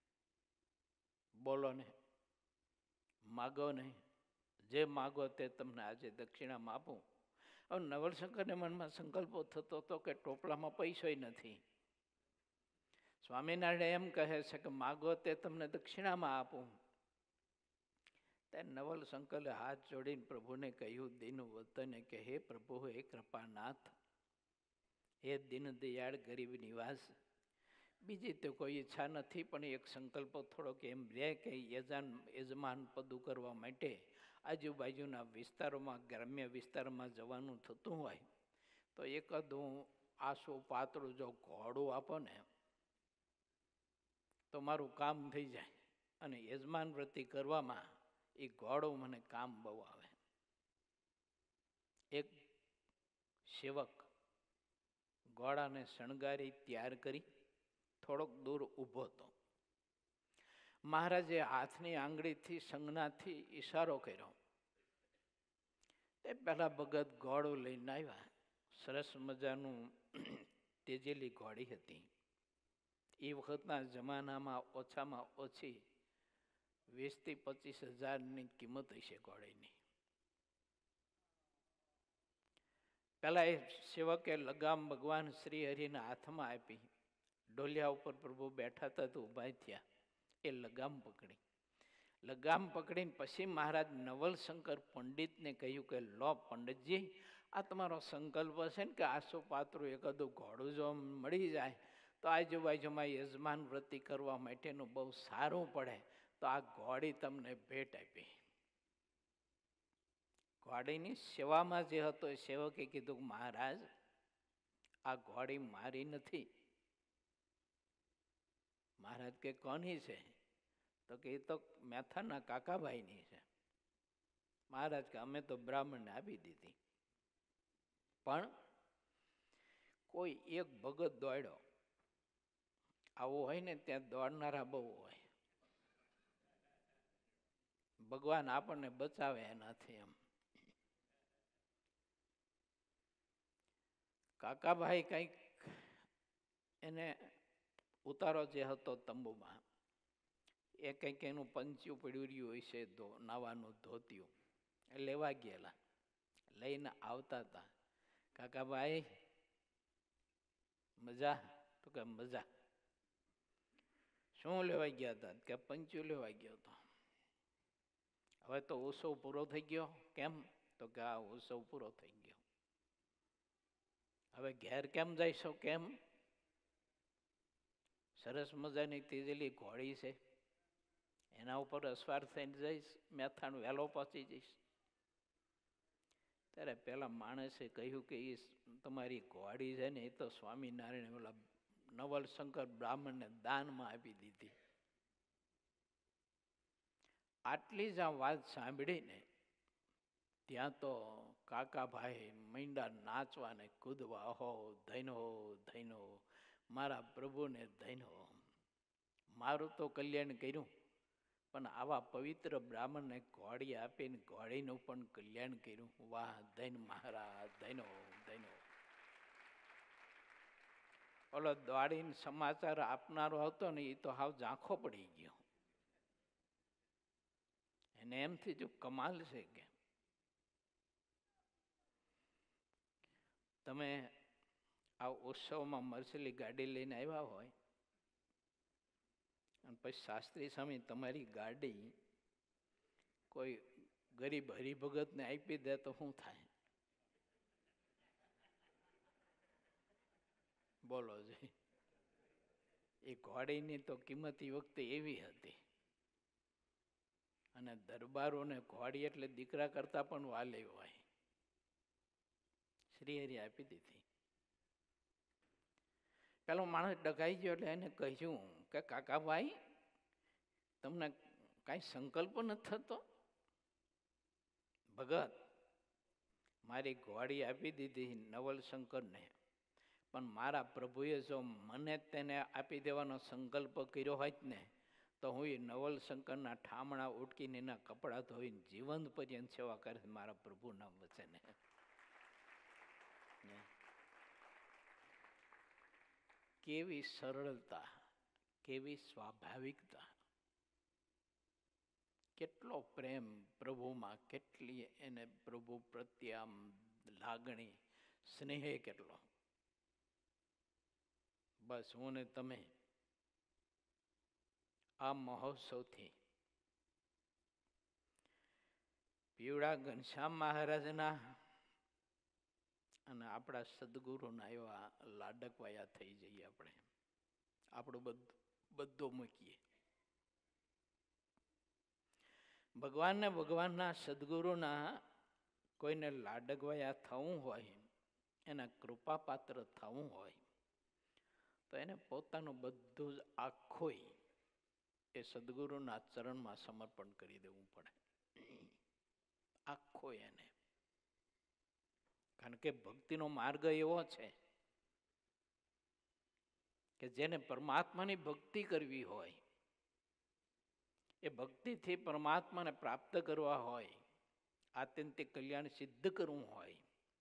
બોલો ને, માગો ને, જે માગો તે તમને આજે દક્ષિણામાં આપું. હવે નવલશંકરને મનમાં સંકલ્પો થતો હતો કે ટોપલામાં પૈસોય નથી. સ્વામિનારાયણ એમ કહે છે કે માગો તે તમને દક્ષિણામાં આપું. ત્યારે નવલશંકરે હાથ જોડીને પ્રભુને કહ્યું, દીન વતને કે હે પ્રભુ, હે કૃપાનાથ, હે દીન દયાળ ગરીબ નિવાસ, બીજી તો કોઈ ઈચ્છા નથી, પણ એક સંકલ્પ થોડોક એમ રહે કે યજમાન પદું કરવા માટે આજુબાજુના વિસ્તારોમાં, ગ્રામ્ય વિસ્તારમાં જવાનું થતું હોય તો એકાદું આસું પાતળું જો ઘોડું આપો ને તો મારું કામ થઈ જાય. અને યજમાન વ્રતિ કરવામાં એ ઘોડું મને કામ બહુ આવે. એક સેવક ઘોડાને શણગારી તૈયાર કરી થોડોક દૂર ઊભો હતો. મહારાજે હાથની આંગળીથી સંજ્ઞાથી ઈશારો કર્યો. તે પહેલા ભગત ઘોડું લઈને આવ્યા. સરસ મજાનું તેજેલી ઘોડી હતી. એ વખતના જમાનામાં ઓછામાં ઓછી 20 થી 25,000ની કિંમત હશે ઘોડીની. પેલા એ સેવકે લગામ ભગવાન શ્રી હરિના હાથમાં આપી. ડોલિયા ઉપર પ્રભુ બેઠા હતા તો ઊભા થયા. એ લગામ પકડી. લગામ પકડીને પછી મહારાજ નવલશંકર પંડિતને કહ્યું કે લો પંડિતજી, આ તમારો સંકલ્પ છે ને કે આસો પાત્રું એકાદું ઘોડું જો મળી જાય તો આજુબાજુમાં યજમાન વ્રતિ કરવા માટેનું બહુ સારું પડે, તો આ ઘોડી તમને ભેટ આપી. ઘોડીની સેવામાં જે હતો એ સેવકે કીધું, મહારાજ આ ઘોડી મારી નથી. મહારાજ કે કોની છે? તો કે એ તો મેથાના કાકાભાઈની છે. મહારાજ કે અમે તો બ્રાહ્મણને આપી દીધી. પણ કોઈ એક ભગત દોડ્યો, આવું હોય ને ત્યાં દોડનારા બહુ હોય. ભગવાન આપણને બચાવે એનાથી. એમ કાકાભાઈ કંઈક એને ઉતારો જે હતો તંબુમાં, એ કંઈક એનું પંચ્યું પડ્યું રહ્યું હોય છે, નાવાનું ધોતિયું, એ લેવા ગયેલા. લઈને આવતા હતા. કાકાભાઈ મજા? તો કે મજા. શું લેવા ગયા હતા? કે પંચ્યું લેવા ગયો હતો. હવે તો ઉત્સવ પૂરો થઈ ગયો. કેમ? તો કે આ ઉત્સવ પૂરો થઈ ગયો. હવે ઘેર કેમ જઈશો? કેમ? સરસ મજાની તેજેલી ઘોડી છે, એના ઉપર અસવાર થઈને જઈશ, મેથાણ વહેલો પહોંચી જઈશ. ત્યારે પેલા માણસે કહ્યું કે એ તમારી ઘોડી છે ને, એ તો સ્વામિનારાયણ ઓલા નવલશંકર બ્રાહ્મણને દાનમાં આપી દીધી. આટલી જ આ વાત સાંભળીને ત્યાં તો કાકાભાઈ મીંડા નાચવાને કૂદવા, હો ધૈનો ધૈનો, મારા પ્રભુને ધૈનો, મારું તો કલ્યાણ કર્યું, પણ આવા પવિત્ર બ્રાહ્મણને ઘોડી આપીને ઘોડીનું પણ કલ્યાણ કર્યું. વાહ ધૈન મહારાજ, ધૈનો ધૈનો. ઓલો દોડીને સમાચાર આપનારો હતો ને, એ તો હાવ ઝાંખો પડી ગયો. એને એમ થયું કમાલ છે કે તમે આ ઉત્સવમાં મરસેલી ગાડી લઈને આવ્યા હોય અને પછી શાસ્ત્રી સ્વામી તમારી ગાડી કોઈ ગરીબ હરિભગતને આપી દે તો શું થાય? બોલો જી. એ ઘોડીની તો કિંમત એ વખતે એવી હતી. અને દરબારોને ઘોડી એટલે દીકરા કરતા પણ વાલી હોય. શ્રીહરિ આપી દીધી. પેલો માણસ ડઘાઈ ગયો એટલે એને કહ્યું કે કાકાભાઈ, તમને કાંઈ સંકલ્પ નથી થતો? ભગત, મારી ઘોડી આપી દીધી નવલશંકરને, પણ મારા પ્રભુએ જો મને તેને આપી દેવાનો સંકલ્પ કર્યો હોય ને, તો હું એ નવલશંકરના ઠામણા ઉટકીને એના કપડાં ધોઈને જીવંત પર્યંત સેવા કરે મારા પ્રભુના વચને. કેવી સરળતા, કેવી સ્વાભાવિકતા, કેટલો પ્રેમ પ્રભુમાં, કેટલી એને પ્રભુ પ્રત્યે આમ લાગણી, સ્નેહ કેટલો. બસ હું ને તમે આ મહોત્સવથી પીવડા ઘનશ્યામ મહારાજના અને આપણા સદગુરુના એવા લાડકવાયા થઈ જઈએ. આપણે આપણું બધું મૂકીએ. ભગવાનને, ભગવાનના સદગુરુના કોઈને લાડકવાયા થવું હોય, એના કૃપાપાત્ર થવું હોય, તો એને પોતાનું બધું જ આખું એ સદગુરુના ચરણમાં સમર્પણ કરી દેવું પડે. આખો એને. કારણ કે ભક્તિનો માર્ગ એવો છે કે જેને પરમાત્માની ભક્તિ કરવી હોય, એ ભક્તિથી પરમાત્માને પ્રાપ્ત કરવા હોય, આત્યંતિક કલ્યાણ સિદ્ધ કરવું હોય,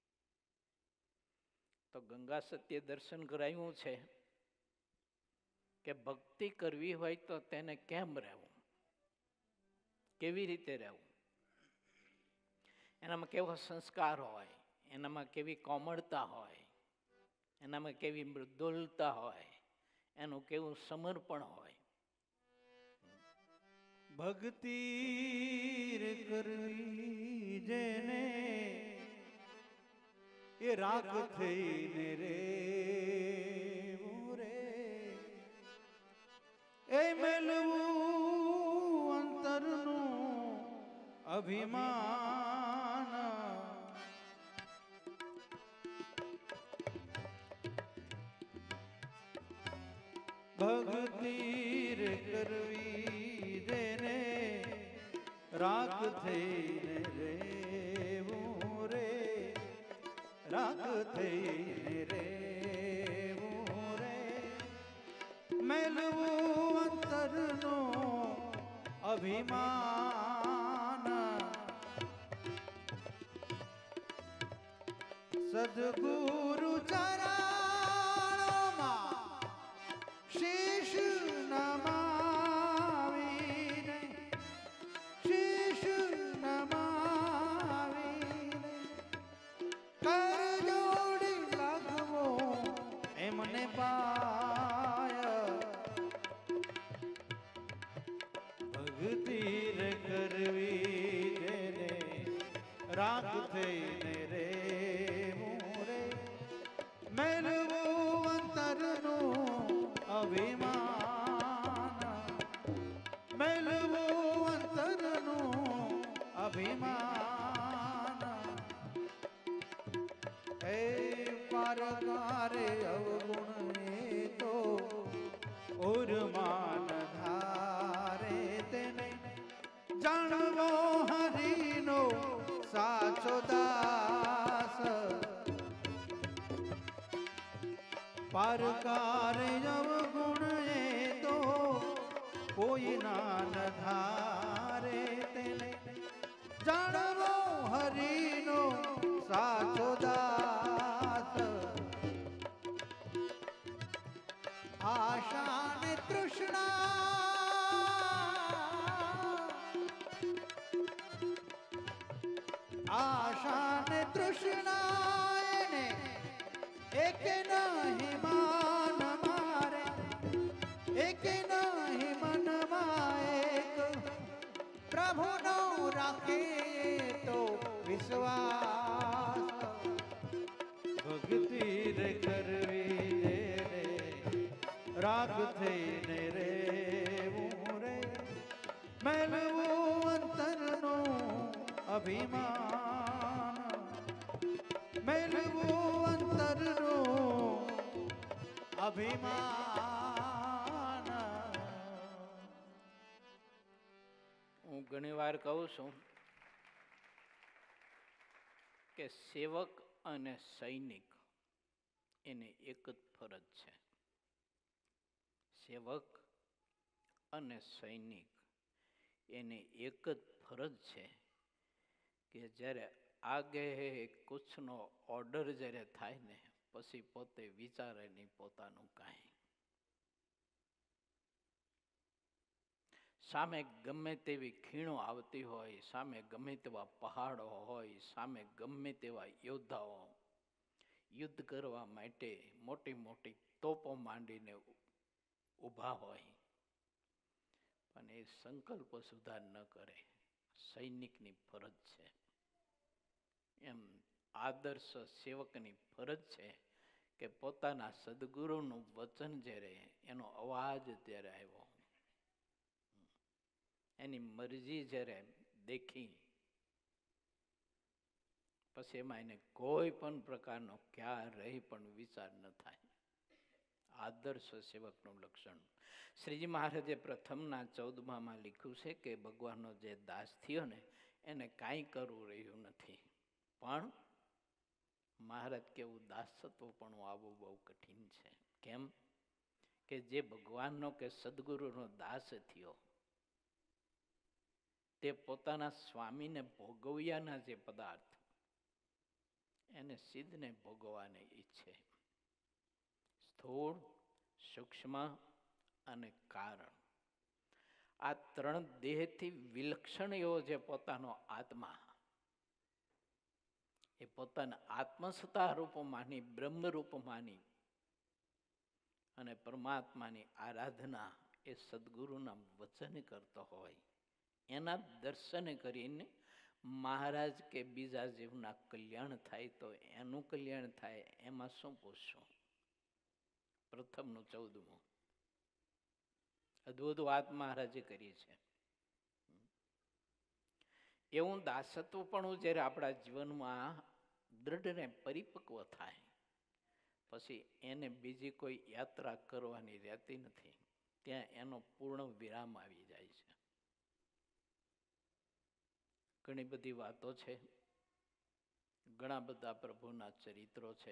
તો ગંગા સત્ય દર્શન કરાવ્યું છે કે ભક્તિ કરવી હોય તો તેને કેમ રહેવું, કેવી રીતે રહેવું, એનામાં કેવો સંસ્કાર હોય, એનામાં કેવી કોમળતા હોય, એનામાં કેવી મૃદુલતા હોય, એનું કેવું સમર્પણ હોય. ભક્તિ કરવી જેને એ રાખ થઈને રે એ મેલવું અંતરનું અભિમાન ભક્તિ કરવી જેને રાખ થઈને રેવું રે રાખ થઈને રેવું રે મેલવું અંતરનો અભિમાન સદગુરુ ચરણોમાં શીશ નમાવીને શીશ નમાવીને કર જોડી લાગવો એમને પાય ભક્તિ કરવી જેને રાખ થઈને રે મેલવું અંતરનું અભિમાન મેલવું અંતરનું અભિમાન હે પારકારે અવગુણ એ તો ઉર્માન ધારે તેને જાણવો હરિનો સાચો દાસ પારકાર અવગુણ એ તો કોઈ ના ન ધારે તેને જાણવો હરિનો સાચો દાસ આશા ને તૃષ્ણા આશા ને તૃષ્ણા એને એક નહીં માન મારે એક નહીં મનમાં એક પ્રભુનો રાખે તો વિશ્વાસ ભક્તિ રે કરવી જેને રાખ થઈને રેવું રે મેલવું અંતરનો અભિમાન મેલવું અંતરનો અભિમાન હું ઘણી વાર કહું છું કે સેવક અને સૈનિક એને એક જ ફરજ છે. સેવક અને સૈનિક એને એક જ ફરજ છે કે જ્યારે આગે કુછનો ઓર્ડર જ્યારે થાય ને પછી પોતે વિચારે નહીં પોતાનું કાંઈ. સામે ગમે તેવી ખીણો આવતી હોય, સામે ગમે તેવા પહાડો હોય, સામે ગમે તેવા યોદ્ધાઓ યુદ્ધ કરવા માટે મોટી મોટી તોપો માંડીને ઊભા હોય, પણ એ સંકલ્પ સુધાર ન કરે. સૈનિકની ફરજ છે. એમ આદર્શ સેવકની ફરજ છે કે પોતાના સદગુરુનું વચન જ્યારે એનો અવાજ જ્યારે આવ્યો, એની મરજી જ્યારે દેખી, પછી એમાં એને કોઈ પણ પ્રકારનો ક્યારેય પણ વિચાર ન થાય. આદર્શ સેવકનું લક્ષણ. શ્રીજી મહારાજે પ્રથમના 14માં લખ્યું છે કે ભગવાનનો જે દાસ થયો ને એને કાંઈ કરવું રહ્યું નથી, પણ મહારાજ કેવું દાસત્વ પણ આવવું બહુ કઠિન છે. કેમ કે જે ભગવાનનો કે સદગુરુનો દાસ થયો તે પોતાના સ્વામીને ભોગવ્યાના જે પદાર્થ એને સિદ્ધને ભોગવવાને ઈચ્છે. સ્થૂળ, સૂક્ષ્મ અને કારણ, આ ત્રણ દેહથી વિલક્ષણ એવો જે પોતાનો આત્મા, એ પોતાના આત્મસત્તા રૂપ માની, બ્રહ્મ રૂપ માની અને પરમાત્માની આરાધના એ સદગુરુના વચન કરતો હોય, એના દર્શન કરીને મહારાજ કે બીજા જીવના કલ્યાણ થાય તો એનું કલ્યાણ થાય, એમાં શું પૂછશું? પ્રથમનું 14મું અદ્ભુત વાત મહારાજે કરી છે. એવું દાસત્વ પણ જ્યારે આપણા જીવનમાં દ્રઢ ને પરિપક્વ થાય પછી એને બીજી કોઈ યાત્રા કરવાની રહેતી નથી. ત્યાં એનો પૂર્ણ વિરામ આવી જાય છે. ઘણી બધી વાતો છે, ઘણા બધા પ્રભુના ચરિત્રો છે.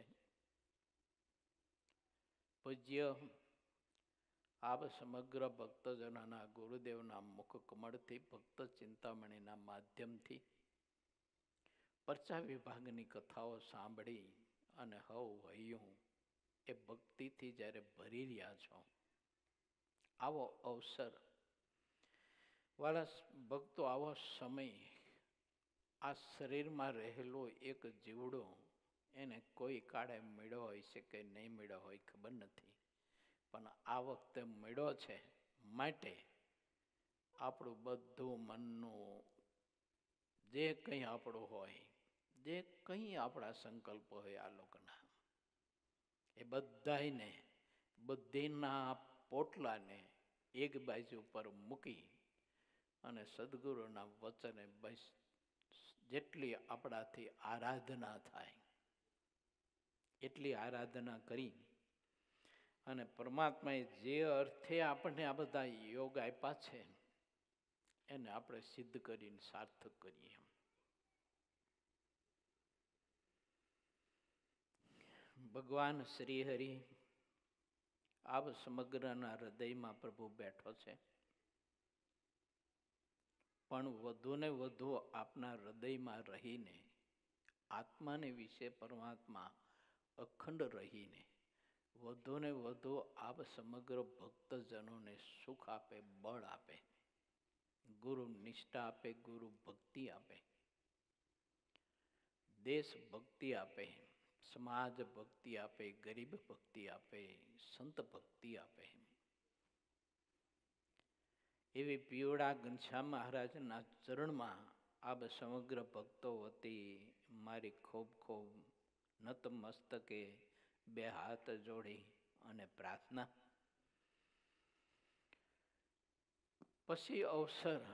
પૂજ્ય આપ સમગ્ર ભક્તજનોના ગુરુદેવના મુખ કમળથી ભક્ત ચિંતામણીના માધ્યમથી પરચા વિભાગની કથાઓ સાંભળી અને હૈયું એ ભક્તિથી જ્યારે ભરી રહ્યા છો, આવો અવસર વાલા ભક્તો, આવો સમય, આ શરીરમાં રહેલો એક જીવડો એને કોઈ કાળે મળ્યો હોય છે કે નહીં મળ્યો હોય ખબર નથી, પણ આ વખતે મળ્યો છે. માટે આપણું બધું મનનું જે કંઈ આપણું હોય, જે કંઈ આપણા સંકલ્પ હોય આ લોકોના, એ બધાને બુદ્ધિના પોટલાને એક બાજુ પર મૂકી અને સદગુરુના વચને બસ જેટલી આપણાથી આરાધના થાય એટલી આરાધના કરી અને પરમાત્માએ જે અર્થે આપણને આ બધા યોગ આપ્યા છે એને આપણે સિદ્ધ કરીને સાર્થક કરીએ. ભગવાન શ્રી હરિ આપ સમગ્રના હૃદયમાં પ્રભુ બેઠો છે, પણ વધુ ને વધુ આપના હૃદયમાં રહીને આત્માને વિશે પરમાત્મા અખંડ રહીને વધુ ને વધુ આપ સમગ્ર ભક્તજનોને સુખ આપે, બળ આપે, ગુરુ નિષ્ઠા આપે, ગુરુ ભક્તિ આપે, દેશ ભક્તિ આપે, સમાજ ભક્તિ આપે, ગરીબ ભક્તિ આપે, સંત ભક્તિ આપે. એવી પીવડા ઘનશ્યામ મહારાજના ચરણમાં આપ સમગ્ર ભક્તો વતી મારી ખૂબ ખૂબ નતમસ્તકે બે હાથ જોડી અને પ્રાર્થના. પછી અવસર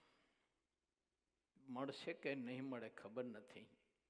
મળશે કે નહીં મળે ખબર નથી.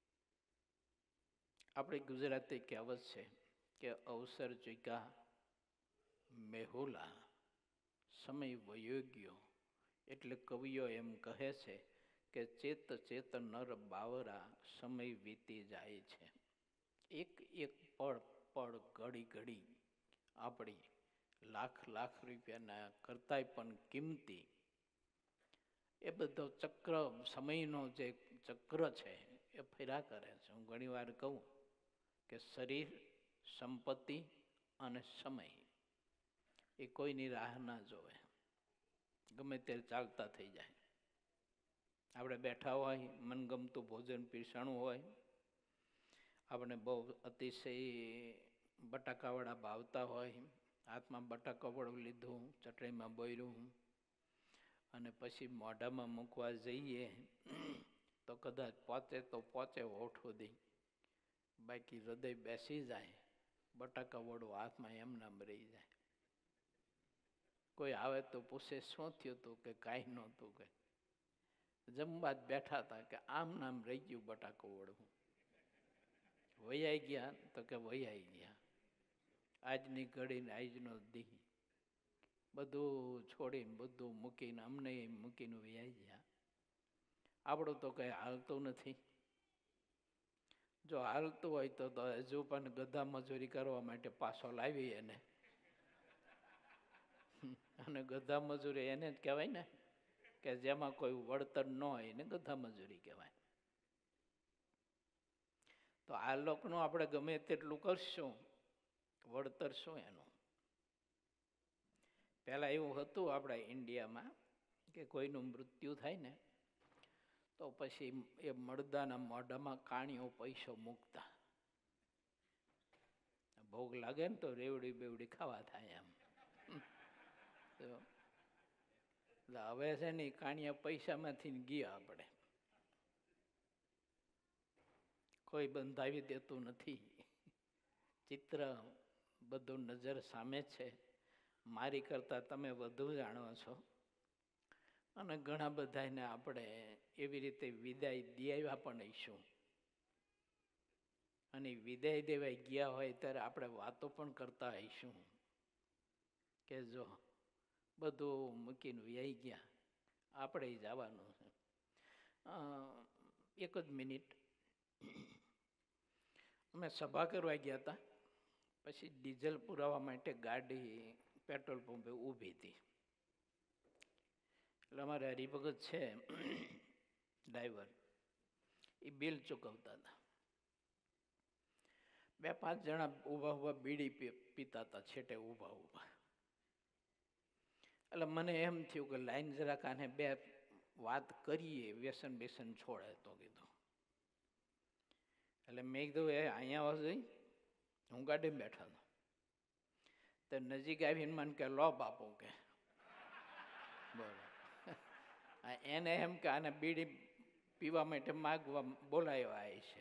આપણી ગુજરાતી કહેવત છે કે અવસર ચૂક્યા મેહુલા, સમય વયો ગયો. એટલે કવિઓ એમ કહે છે કે ચેત ચેત નર બાવરા, સમય વીતી જાય છે. એક એક પળ પળ, ઘડી ઘડી આપણી લાખ લાખ રૂપિયાના કરતાંય પણ કિંમતી એ બધો ચક્ર, સમયનો જે ચક્ર છે એ ફર્યા કરે છે. હું ઘણી વાર કહું કે શરીર, સંપત્તિ અને સમય એ કોઈની રાહ ના જોવે, ગમે ત્યારે ચાલતા થઈ જાય. આપણે બેઠા હોય, મનગમતું ભોજન પીરસાણું હોય, આપણે બહુ અતિશય બટાકાવાળા ભાવતા હોય, હાથમાં બટાકાવાળું લીધું, ચટણીમાં બોર્યું અને પછી મોઢામાં મૂકવા જઈએ તો કદાચ પહોંચે તો પહોંચે હોઠ સુધી, બાકી હૃદય બેસી જાય, બટાકાવાળું હાથમાં એમનામ રહી જાય. કોઈ આવે તો પૂછે શું થયું હતું, કે કાંઈ નહોતું, કે જમવા જ બેઠા હતા, કે આમ નામ રહી ગયું બટાકાવાળું. વૈયાઈ ગયા તો કે વૈયાઈ ગયા. આજની ઘડીને આજનો દી બધું છોડીને, બધું મૂકીને, અમને મૂકીને વૈયાઈ ગયા. આપણું તો કંઈ હાલતું નથી. જો હાલતું હોય તો હજુ પણ ગધા મજૂરી કરવા માટે પાછો લાવી એને, અને ગધા મજૂરી એને જ કહેવાય ને, કે જેમાં કોઈ વળતર ન હોય એને ગધા મજૂરી કહેવાય. તો આ લોકનું આપણે ગમે તેટલું કરશું, વળતર શું એનું? પહેલા એવું હતું આપણા ઇન્ડિયામાં કે કોઈનું મૃત્યુ થાય ને તો પછી એ મરદાના મોઢામાં કાણિયો પૈસો મૂકતા. ભોગ લાગે ને તો રેવડી બેવડી ખાવા થાય એમ. એટલે હવે છે ને કાણિયા પૈસામાંથી ગયા આપણે, કોઈ બંધાવી દેતું નથી. ચિત્ર બધું નજર સામે છે. મારી કરતાં તમે વધુ જાણો છો. અને ઘણા બધાને આપણે એવી રીતે વિદાય દેવા પણ હઈશું. અને વિદાય દેવાય ગયા હોય ત્યારે આપણે વાતો પણ કરતા હઈશું કે જો બધું મૂકીને વહી ગયા, આપણે જવાનું છે. એક જ મિનિટ. અમે સભા કરવા ગયા હતા, પછી ડીઝલ પુરાવા માટે ગાડી પેટ્રોલ પંપે ઊભી હતી. એટલે અમારે હરિભગત છે ડ્રાઈવર, એ બિલ ચૂકવતા હતા. 2-5 જણા ઊભા બીડી પીતા હતા છેટે ઊભા. એટલે મને એમ થયું કે લાઈન જરાક આને 2 વાત કરીએ, વ્યસન બેસન છોડે તો કીધું. એટલે મેં કીધું એ અહીંયા આવો જઈ. હું ગાડીમાં બેઠા હતો તો નજીક આવીને મને કે લો બાપુ કે બોલો. એને એમ કે આને બીડી પીવા માટે માગવા બોલાવ્યા છે.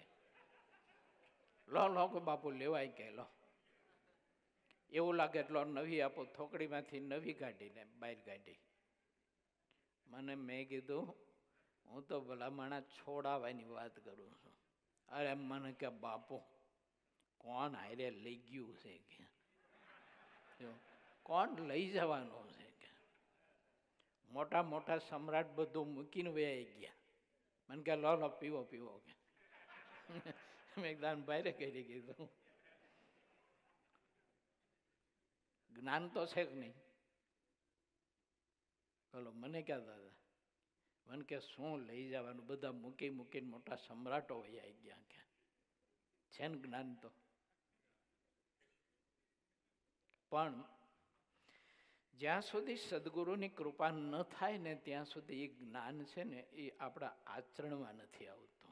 લો કે બાપુ લેવાય કે લો. એવું લાગે એટલો નવી આપો, થોકડીમાંથી નવી કાઢીને બહાર કાઢી. મેં કીધું હું તો ભલામણા છોડાવવાની વાત કરું છું. અરે મને કે બાપુ કોણ હારે લઈ ગયું છે કે, કોણ લઈ જવાનું છે કે, મોટા મોટા સમ્રાટ બધું મૂકીને વહી ગયા. મને કે લો પીવો કે. મેં દાન બહાર કરી કીધું જ્ઞાન તો છે કે નહીં? બોલો મને ક્યાં દાદા? મને કે શું લઈ જવાનું, બધા મૂકીને મોટા સમ્રાટો વહી ગયા કે છે ને જ્ઞાન તો. પણ જ્યાં સુધી સદગુરુની કૃપા ન થાય ને ત્યાં સુધી એ જ્ઞાન છે ને એ આપણા આચરણમાં નથી આવતું.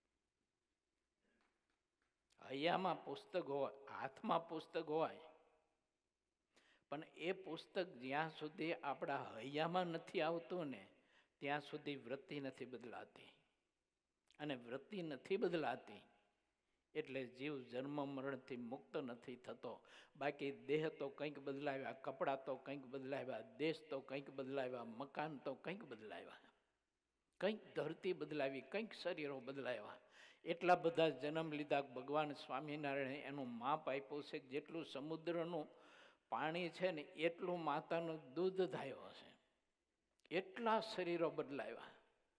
હૈયામાં પુસ્તક હોય, હાથમાં પુસ્તક હોય, પણ એ પુસ્તક જ્યાં સુધી આપણા હૈયામાં નથી આવતું ને ત્યાં સુધી વૃત્તિ નથી બદલાતી. અને વૃત્તિ નથી બદલાતી એટલે જીવ જન્મ મરણથી મુક્ત નથી થતો. બાકી દેહ તો કંઈક બદલાવ્યા, કપડાં તો કંઈક બદલાવ્યા, દેશ તો કંઈક બદલાવ્યા, મકાન તો કંઈક બદલાવ્યા, કંઈક ધરતી બદલાવી, કંઈક શરીરો બદલાવ્યા. એટલા બધા જન્મ લીધા. ભગવાન સ્વામિનારાયણ એનું માપ આપ્યું છે. જેટલું સમુદ્રનું પાણી છે ને એટલું માતાનું દૂધ થયો છે. એટલા શરીરો બદલાવ્યા,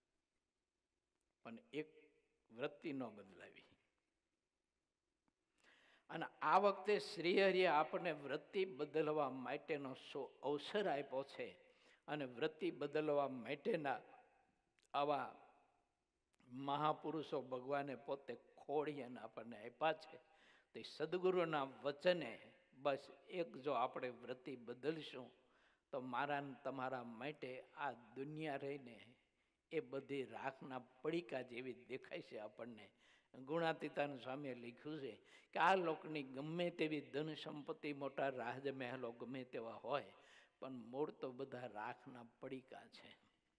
પણ એક વૃત્તિ ન બદલાવી. અને આ વખતે શ્રીહરિએ આપણને વૃત્તિ બદલવા માટેનો અવસર આપ્યો છે. અને વૃત્તિ બદલવા માટેના આવા મહાપુરુષો ભગવાને પોતે ખોડી અને આપણને આપ્યા છે. તે સદગુરુના વચને બસ એક જો આપણે વૃત્તિ બદલશું તો મારા તમારા માટે આ દુનિયા રહીને એ બધી રાખના પડીકા જેવી દેખાય છે આપણને. ગુણાતીતાન સ્વામીએ લખ્યું છે કે આ લોકની ગમે તેવી ધન સંપત્તિ, મોટા રાજમહેલો ગમે તેવા હોય, પણ મૂળ તો બધા રાખના પડીકા છે.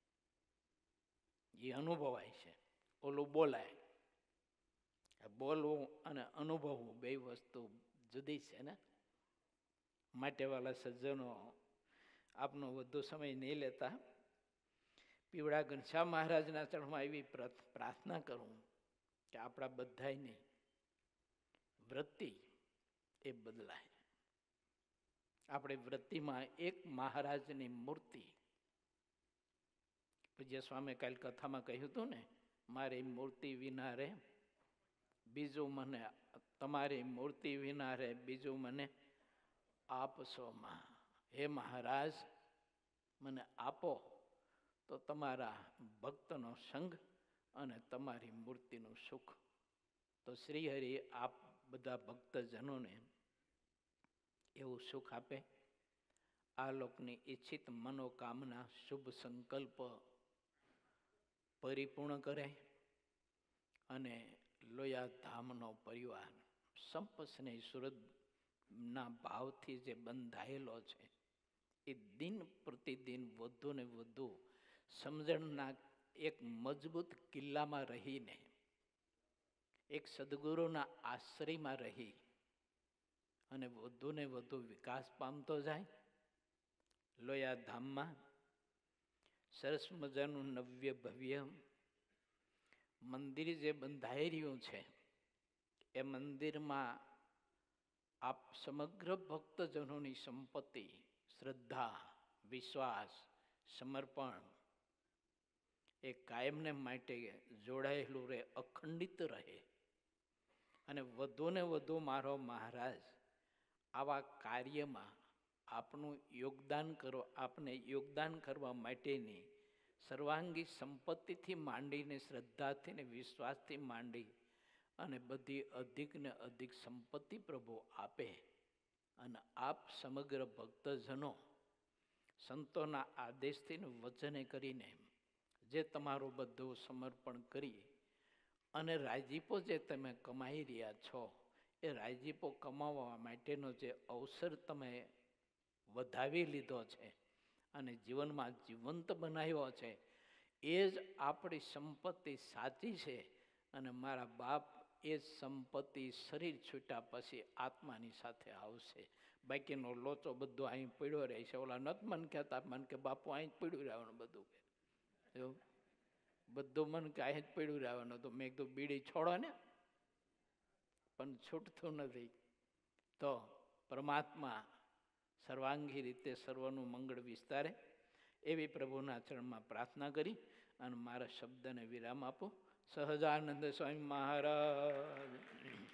એ અનુભવાય છે, ઓલું બોલાય. બોલવું અને અનુભવવું બે વસ્તુ જુદી છે ને. માટે વાલા સજ્જનો, આપનો વધુ સમય નહીં લેતા, પીવડા ઘનશ્યામ મહારાજના ચરણમાં એવી પ્રાર્થના કરું કે આપણા બધાની વૃત્તિ એ બદલાય. આપણી વૃત્તિમાં એક મહારાજની મૂર્તિ, પૂજ્ય સ્વામી કાલ કથામાં કહ્યું હતું ને, મારી મૂર્તિ વિના રે બીજું મને, તમારી મૂર્તિ વિના રે બીજું મને આપશો માં. હે મહારાજ મને આપો તો તમારા ભક્તનો સંગ અને તમારી મૂર્તિનું સુખ. તો શ્રીહરિ આપ બધા ભક્તજનોને એવું સુખ આપે, આ લોકની ઈચ્છિત મનોકામના, શુભ સંકલ્પ પરિપૂર્ણ કરે અને લોયા ધામનો પરિવાર સંપસ્નેહી સુરતના ભાવથી જે બંધાયેલો છે એ દિન પ્રતિદિન વધુ ને વધુ સમજણના એક મજબૂત કિલ્લામાં રહીને, એક સદગુરુના આશ્રયમાં રહી અને વધુ ને વધુ વિકાસ પામતો જાય. લોયા ધામમાં સરસ મજાનું નવ્ય ભવ્ય મંદિર જે બંધાઈ રહ્યું છે, એ મંદિરમાં આપ સમગ્ર ભક્તજનોની સંપત્તિ, શ્રદ્ધા, વિશ્વાસ, સમર્પણ એ કાયમને માટે જોડાયેલું રહે, અખંડિત રહે. અને વધુ ને વધુ મારો મહારાજ આવા કાર્યમાં આપનું યોગદાન કરો, આપને યોગદાન કરવા માટેની સર્વાંગી સંપત્તિથી માંડીને, શ્રદ્ધાથી ને વિશ્વાસથી માંડી અને બધી અધિક ને અધિક સંપત્તિ પ્રભુ આપે. અને આપ સમગ્ર ભક્તજનો સંતોના આદેશથી ને વચને કરીને જે તમારું બધું સમર્પણ કરી અને રાજીપો જે તમે કમાઈ રહ્યા છો, એ રાજીપો કમાવવા માટેનો જે અવસર તમે વધાવી લીધો છે અને જીવનમાં જીવંત બનાવ્યો છે, એ જ આપણી સંપત્તિ સાચી છે. અને મારા બાપ એ સંપત્તિ શરીર છૂટ્યા પછી આત્માની સાથે આવશે. બાકીનો લોચો બધો અહીં પડ્યો રહે છે. ઓલા નત મન કહેતા, મન કે બાપુ અહીં જ પડ્યું રહેવાનું બધું, એવું બધું મન કે અહીં જ પડ્યું રહેવાનું. તો મેં કીધું બીડી છોડો ને, પણ છૂટતું નથી. તો પરમાત્મા સર્વાંગી રીતે સર્વનું મંગળ વિસ્તારે એવી પ્રભુના ચરણમાં પ્રાર્થના કરી અને મારા શબ્દને વિરામ આપો. સહજાનંદ સ્વામી મહારાજ.